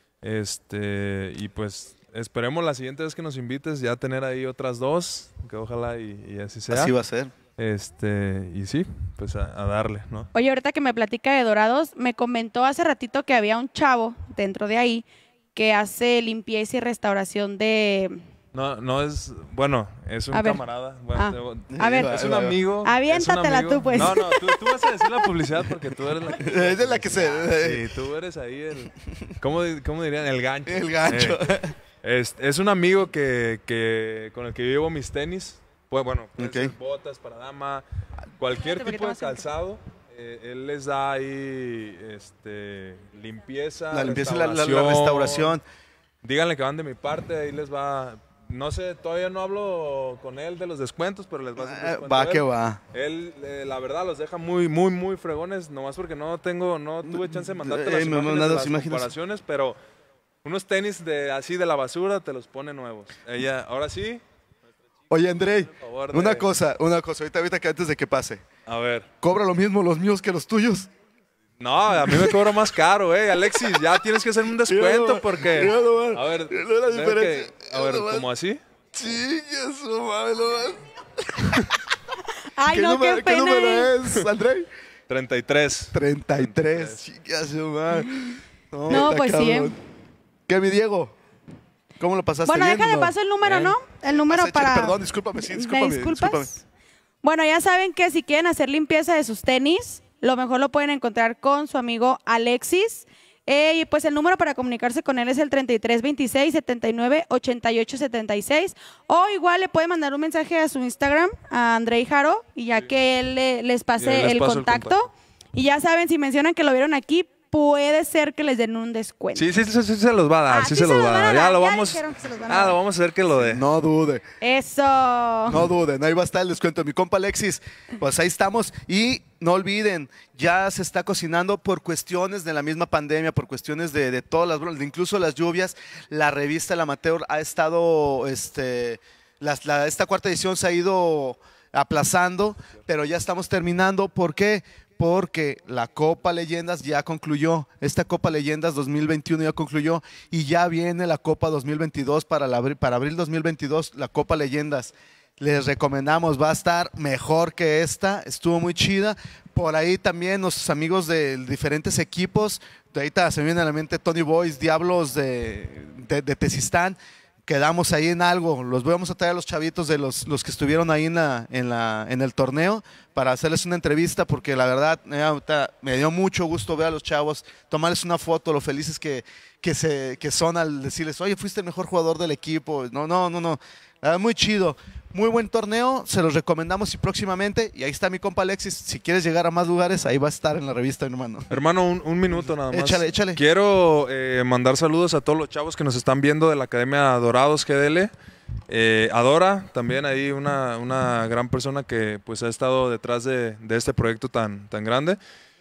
Este, y pues esperemos la siguiente vez que nos invites ya tener ahí otras dos, que ojalá y, y así sea. Así va a ser. Este, y sí, pues a, a darle, ¿no? Oye, ahorita que me platica de Dorados, me comentó hace ratito que había un chavo dentro de ahí que hace limpieza y restauración de... No, no es, bueno, es un A ver. camarada. Bueno, Ah. te- A ver. es un amigo. Aviéntatela es un amigo. tú, pues. No, no, tú, tú vas a decir la publicidad porque tú eres la que... Es de la que se... Sí, tú eres ahí el... ¿Cómo, di- cómo dirían? El gancho. El gancho. Eh, es, es un amigo que, que, con el que yo llevo mis tenis. Pues bueno, puede Ok. ser botas para dama, cualquier Espérate, tipo de porque te vas a calzado. eh, él les da ahí este, limpieza, La limpieza y la, la- la restauración. restauración. Díganle que van de mi parte, ahí les va... No sé, todavía no hablo con él de los descuentos, pero les va a hacer Ah, descuento. va él. que va. Él, eh, la verdad, los deja muy, muy, muy fregones, nomás porque no tengo, no tuve chance de mandarte Eh, las me imágenes mandas de las las imágenes. comparaciones, pero unos tenis de así de la basura te los pone nuevos. Ella, ahora sí, Oye, Andrei, por favor. de- una cosa, una cosa, ahorita, ahorita que antes de que pase. A ver. ¿Cobra lo mismo los míos que los tuyos? No, a mí me cobra más caro, eh. Alexis, ya tienes que hacerme un descuento porque... Mira nomás, A ver, mira la ¿ves que- diferencia, a ver, mira nomás. ¿como así? Sí, eso, mami, nomás. Ay, ¿Qué, no, número, qué ¿Qué pena. número eh. es, Andrei? treinta y tres. treinta y tres. Chicas, madre. No, está pues sí, cabrón. ¿Qué, mi Diego? ¿Cómo lo pasaste? Bueno, bien, déjale no? paso el número, ¿no? El número Ah, sí, para... Perdón, discúlpame, sí, ¿Me discúlpame. disculpas? discúlpame. Bueno, ya saben que si quieren hacer limpieza de sus tenis, lo mejor lo pueden encontrar con su amigo Alexis. Eh, y pues el número para comunicarse con él es el treinta y tres veintiséis setenta y nueve ochenta y ocho setenta y seis. O igual le puede mandar un mensaje a su Instagram, a Andrei Jaro, y ya que él le- les pase Y ahí les el, paso el contacto. contacto. Y ya saben, si mencionan que lo vieron aquí, puede ser que les den un descuento. Sí, sí, sí, sí se los va a dar, Ah, sí, se los va a dar. Ya lo vamos, dijeron que se los van a ah, dar. lo vamos a hacer que lo dé. No dude. Eso. No duden, ahí va a estar el descuento. Mi compa Alexis, pues ahí estamos. Y no olviden, ya se está cocinando por cuestiones de la misma pandemia, por cuestiones de, de todas las bromas, de incluso las lluvias. La revista El Amateur ha estado, este, las- la- esta cuarta edición se ha ido aplazando, pero ya estamos terminando. ¿Por qué? Porque la Copa Leyendas ya concluyó. Esta Copa Leyendas dos mil veintiuno ya concluyó y ya viene la Copa dos mil veintidós para, la, abri- para abril dos mil veintidós, la Copa Leyendas. Les recomendamos, va a estar mejor que esta, estuvo muy chida. Por ahí también nuestros amigos de diferentes equipos, de ahorita se me viene a la mente Tony Boys, Diablos de, de, de Tezistán. Quedamos ahí en algo, los vamos a traer a los chavitos de los, los que estuvieron ahí en, la, en, la, en el torneo para hacerles una entrevista, porque la verdad eh, ahorita me dio mucho gusto ver a los chavos, tomarles una foto, lo felices que, que, se, que son al decirles, oye, fuiste el mejor jugador del equipo. No, no, no, no, la verdad, muy chido. Muy buen torneo, se los recomendamos y próximamente, y ahí está mi compa Alexis, si quieres llegar a más lugares, ahí va a estar en la revista, hermano. Hermano, un, un minuto nada más. Échale, échale. Quiero eh, mandar saludos a todos los chavos que nos están viendo de la Academia Dorados G D L. Eh, a Dora, también ahí una, una gran persona que pues ha estado detrás de, de este proyecto tan, tan grande.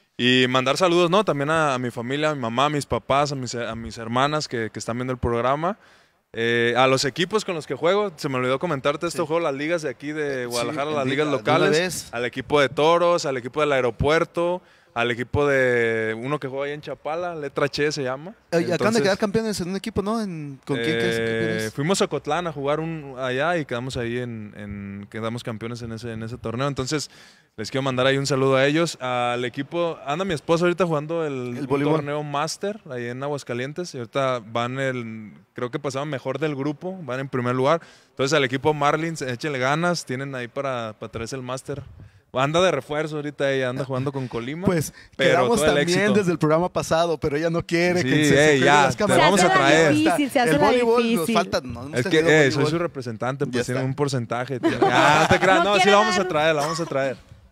Y mandar saludos, ¿no? También a, a mi familia, a mi mamá, a mis papás, a mis, a mis hermanas que, que están viendo el programa. Eh, a los equipos con los que juego, se me olvidó comentarte esto, Sí. juego las ligas de aquí de Guadalajara, Sí, las diga, ligas de una locales, vez. al equipo de Toros, al equipo del aeropuerto, al equipo de uno que juega ahí en Chapala, letra Che se llama. Oye, acaban de Entonces, quedar campeones en un equipo, ¿no? En- ¿Con quién quedas eh, campeones? fuimos a Cotlán a jugar un, allá y quedamos ahí en, en- quedamos campeones en ese, en ese torneo. Entonces, les quiero mandar ahí un saludo a ellos. Al equipo, anda mi esposa ahorita jugando el, El un voleibol. torneo Master ahí en Aguascalientes. Y ahorita van el, creo que pasaban mejor del grupo, van en primer lugar. Entonces, al equipo Marlins, échenle ganas, tienen ahí para, para traerse el Master. Anda de refuerzo ahorita ella, anda jugando con Colima. Pues pero quedamos todo el también éxito. desde el programa pasado, pero ella no quiere Sí, que se, se ey, cuelguen ya, las te cámaras. vamos a traer. difícil, se hace el la voleibol difícil. nos falta. No, hemos Es que tenido eh, soy voleibol. su representante, Ya pues está. tiene un porcentaje. tío. Ah, no te creas, No no, sí quiere la vamos a dar- traer, la vamos a traer.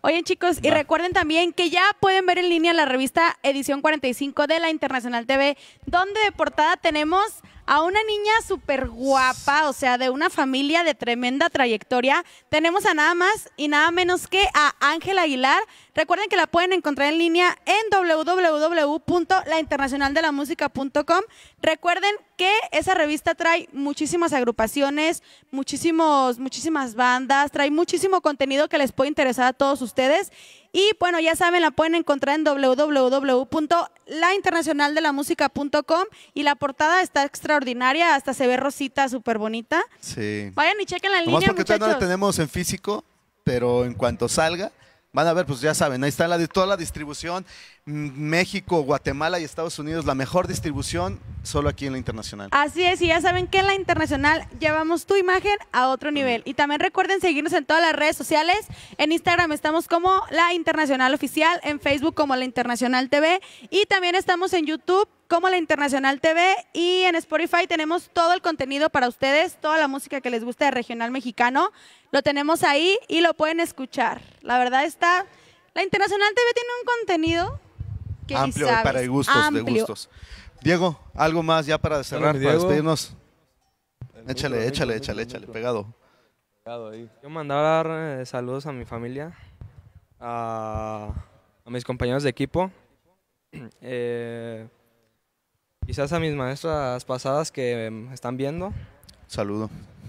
Oigan, chicos, y Va. recuerden también que ya pueden ver en línea la revista Edición cuarenta y cinco de la Internacional T V, donde de portada tenemos a una niña súper guapa, o sea, de una familia de tremenda trayectoria. Tenemos a nada más y nada menos que a Ángela Aguilar. Recuerden que la pueden encontrar en línea en doble u doble u doble u punto la internacional de la música punto com. Recuerden que esa revista trae muchísimas agrupaciones, muchísimos, muchísimas bandas, trae muchísimo contenido que les puede interesar a todos ustedes. Y bueno, ya saben, la pueden encontrar en doble u doble u doble u punto la internacional de la música punto com y la portada está extraordinaria, hasta se ve rosita, súper bonita. Sí. Vayan y chequen la Nomás línea, porque todavía no la muchachos. tenemos en físico, pero en cuanto salga, van a ver, pues ya saben, ahí está la, toda la distribución. México, Guatemala y Estados Unidos, la mejor distribución, solo aquí en la Internacional. Así es, y ya saben que en la Internacional llevamos tu imagen a otro nivel. Y también recuerden seguirnos en todas las redes sociales. En Instagram estamos como La Internacional Oficial, en Facebook como La Internacional T V y también estamos en YouTube como La Internacional T V y en Spotify tenemos todo el contenido para ustedes, toda la música que les guste de regional mexicano. Lo tenemos ahí y lo pueden escuchar. La verdad está... La Internacional T V tiene un contenido que Amplio ni sabes, para gustos, amplio. de gustos. Diego, algo más ya para cerrar, Hola, mi para Diego. despedirnos. El Échale, micro, échale, el micro, échale, el échale, micro. pegado. Pegado ahí. Yo mandar eh, saludos a mi familia, a, a mis compañeros de equipo, eh, quizás a mis maestras pasadas que me están viendo Saludo.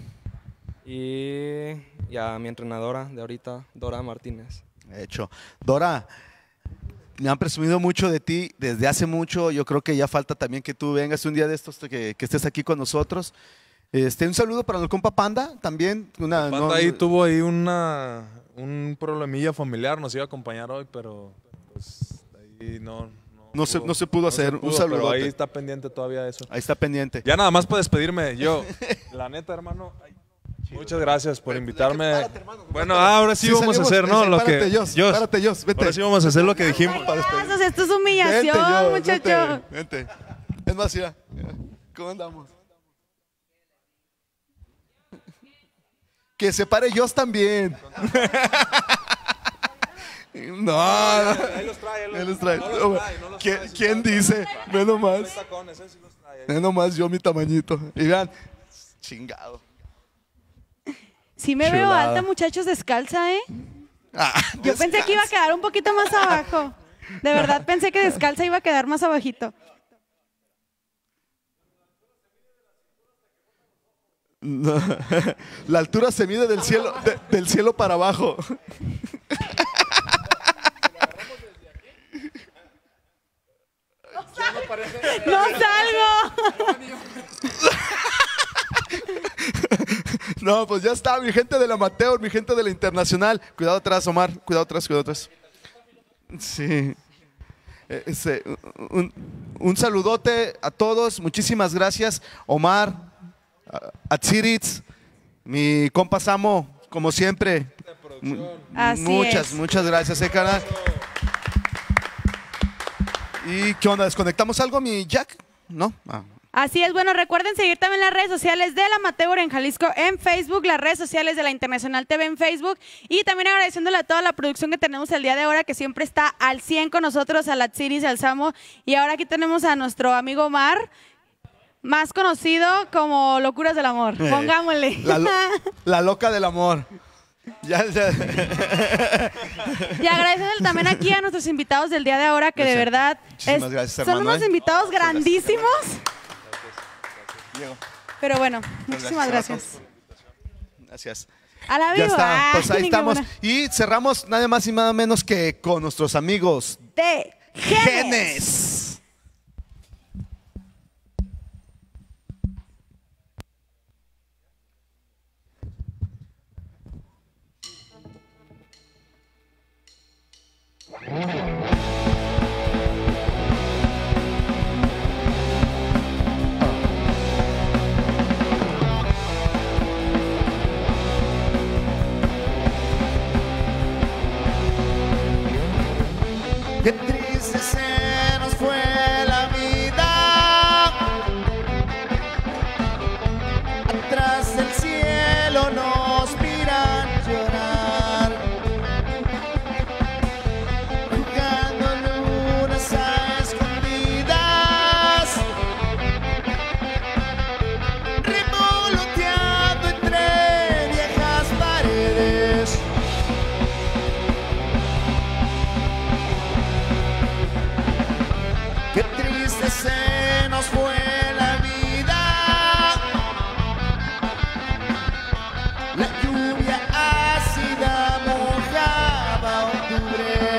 y, y a mi entrenadora de ahorita, Dora Martínez. Hecho. Dora, me han presumido mucho de ti desde hace mucho. Yo creo que ya falta también que tú vengas un día de estos, que, que estés aquí con nosotros. Este, un saludo para el compa Panda también. Una, Panda no- ahí tuvo ahí una, un problemilla familiar, nos iba a acompañar hoy, pero pues ahí no... No se- no se pudo hacer. Un Pero saludote. ahí está pendiente todavía eso. Ahí está pendiente. Ya nada más para despedirme, yo, la neta, hermano, ay, muchas gracias por invitarme. Bueno, ahora sí, vamos a salimos. hacer, ¿no? Ese, Lo que, párate, Jos, Jos, párate, Jos, vete. ahora sí vamos a hacer lo que dijimos. Payasos, esto es humillación, Vente, Jos, muchacho. Vente, vente. Es más, mira, mira, ¿cómo andamos? Que se pare Jos también. No, no. Ahí los trae, ahí los- Él los trae. no los trae, no los ¿Quién, trae, sí quién trae. dice? Ve nomás. Los tacones, ese sí los trae. Ve nomás yo mi tamañito. Y vean, chingado. Sí me veo Chulada. alta, muchachos, descalza, ¿eh? Ah, Yo pensé que iba a quedar un poquito más abajo. De verdad pensé que descalza iba a quedar más abajito. No. La altura se mide del cielo, de- del cielo para abajo. ¡No salgo! No, pues ya está, mi gente del amateur, mi gente de la internacional. Cuidado atrás, Omar. Cuidado atrás, cuidado atrás. Sí. Eh, ese, un, un saludote a todos. Muchísimas gracias, Omar, a- a Tsiritz, mi compa Samo, como siempre. Mu- Así muchas, es. muchas gracias, eh, cara. ¿Y qué onda? ¿Desconectamos algo, mi Jack? ¿No? Ah. Así es, bueno, recuerden seguir también las redes sociales del Amateur en Jalisco en Facebook, las redes sociales de la Internacional T V en Facebook y también agradeciéndole a toda la producción que tenemos el día de ahora que siempre está al cien con nosotros, a la Tsiris, al Samo y ahora aquí tenemos a nuestro amigo Omar, más conocido como Locuras del Amor, Eh, pongámosle. La, lo- la loca del amor. Ya, ya. Y agradeciéndole también aquí a nuestros invitados del día de ahora que de Gracias. verdad Muchísimas gracias, son hermano, unos ¿eh? invitados grandísimos. Diego, Pero bueno, muchísimas gracias. gracias. Gracias. A la Ya viva. está, pues ahí Ay, estamos. ninguna. Y cerramos nada más y nada menos que con nuestros amigos De Genes. Genes. Qué triste se nos fue triste se nos fue la vida. La lluvia ácida mojaba octubre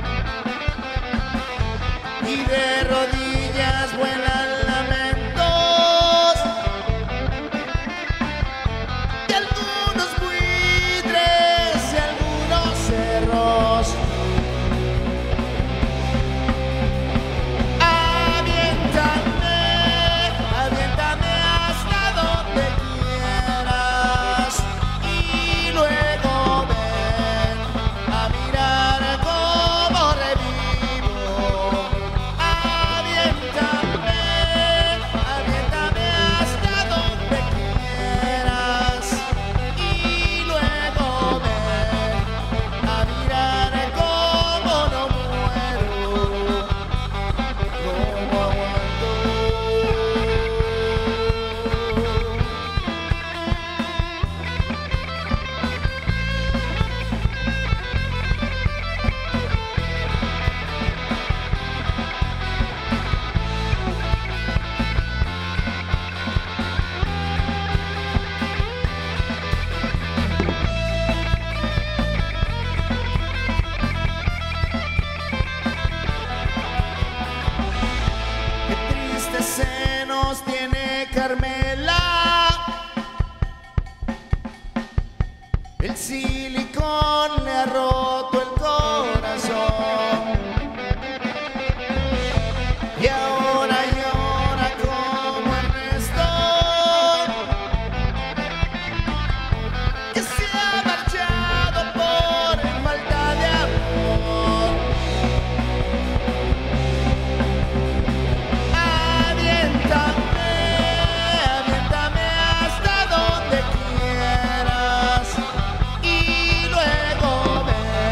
y de rodillas vuelan lamentos de algunos buitres y algunos cerros. Aviéntame, aviéntame hasta donde quieras y luego ven a mirar cómo revivo. Aviéntame, aviéntame hasta donde quieras y luego ven a mirar cómo no muero, cómo aguanto. Qué triste se nos tiene Carmela. El silicón le ha roto el corazón y ahora llora como Ernesto, que se ha marchado por falta de amor. Aviéntame, aviéntame hasta donde quieras y luego ven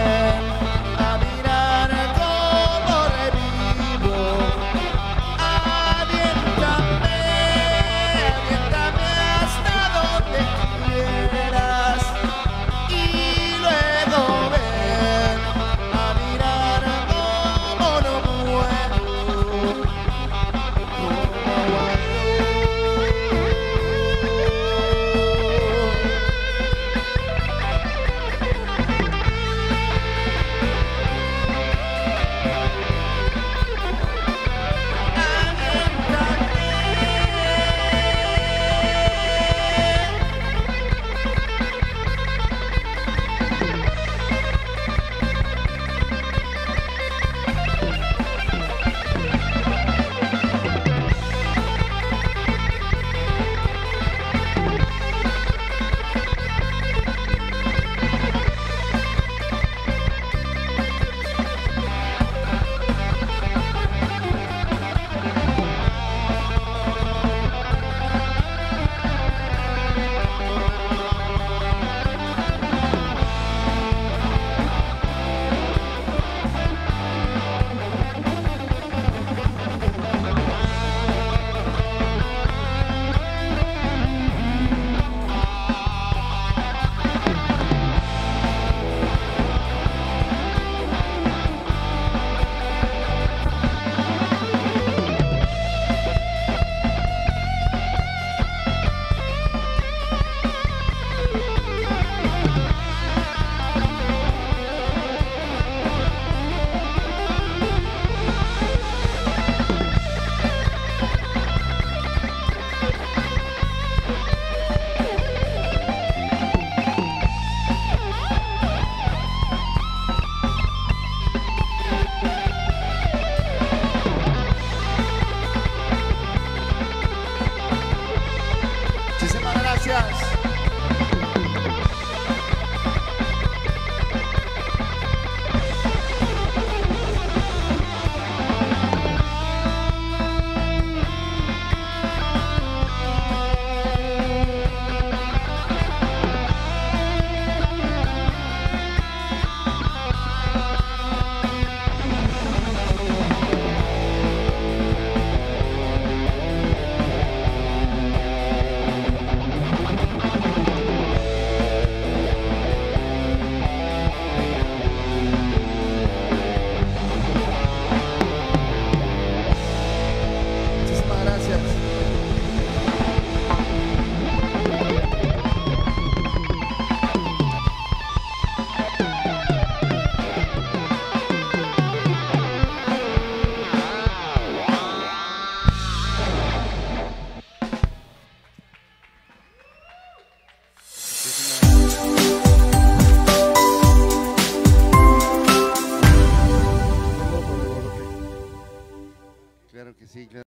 sí, claro.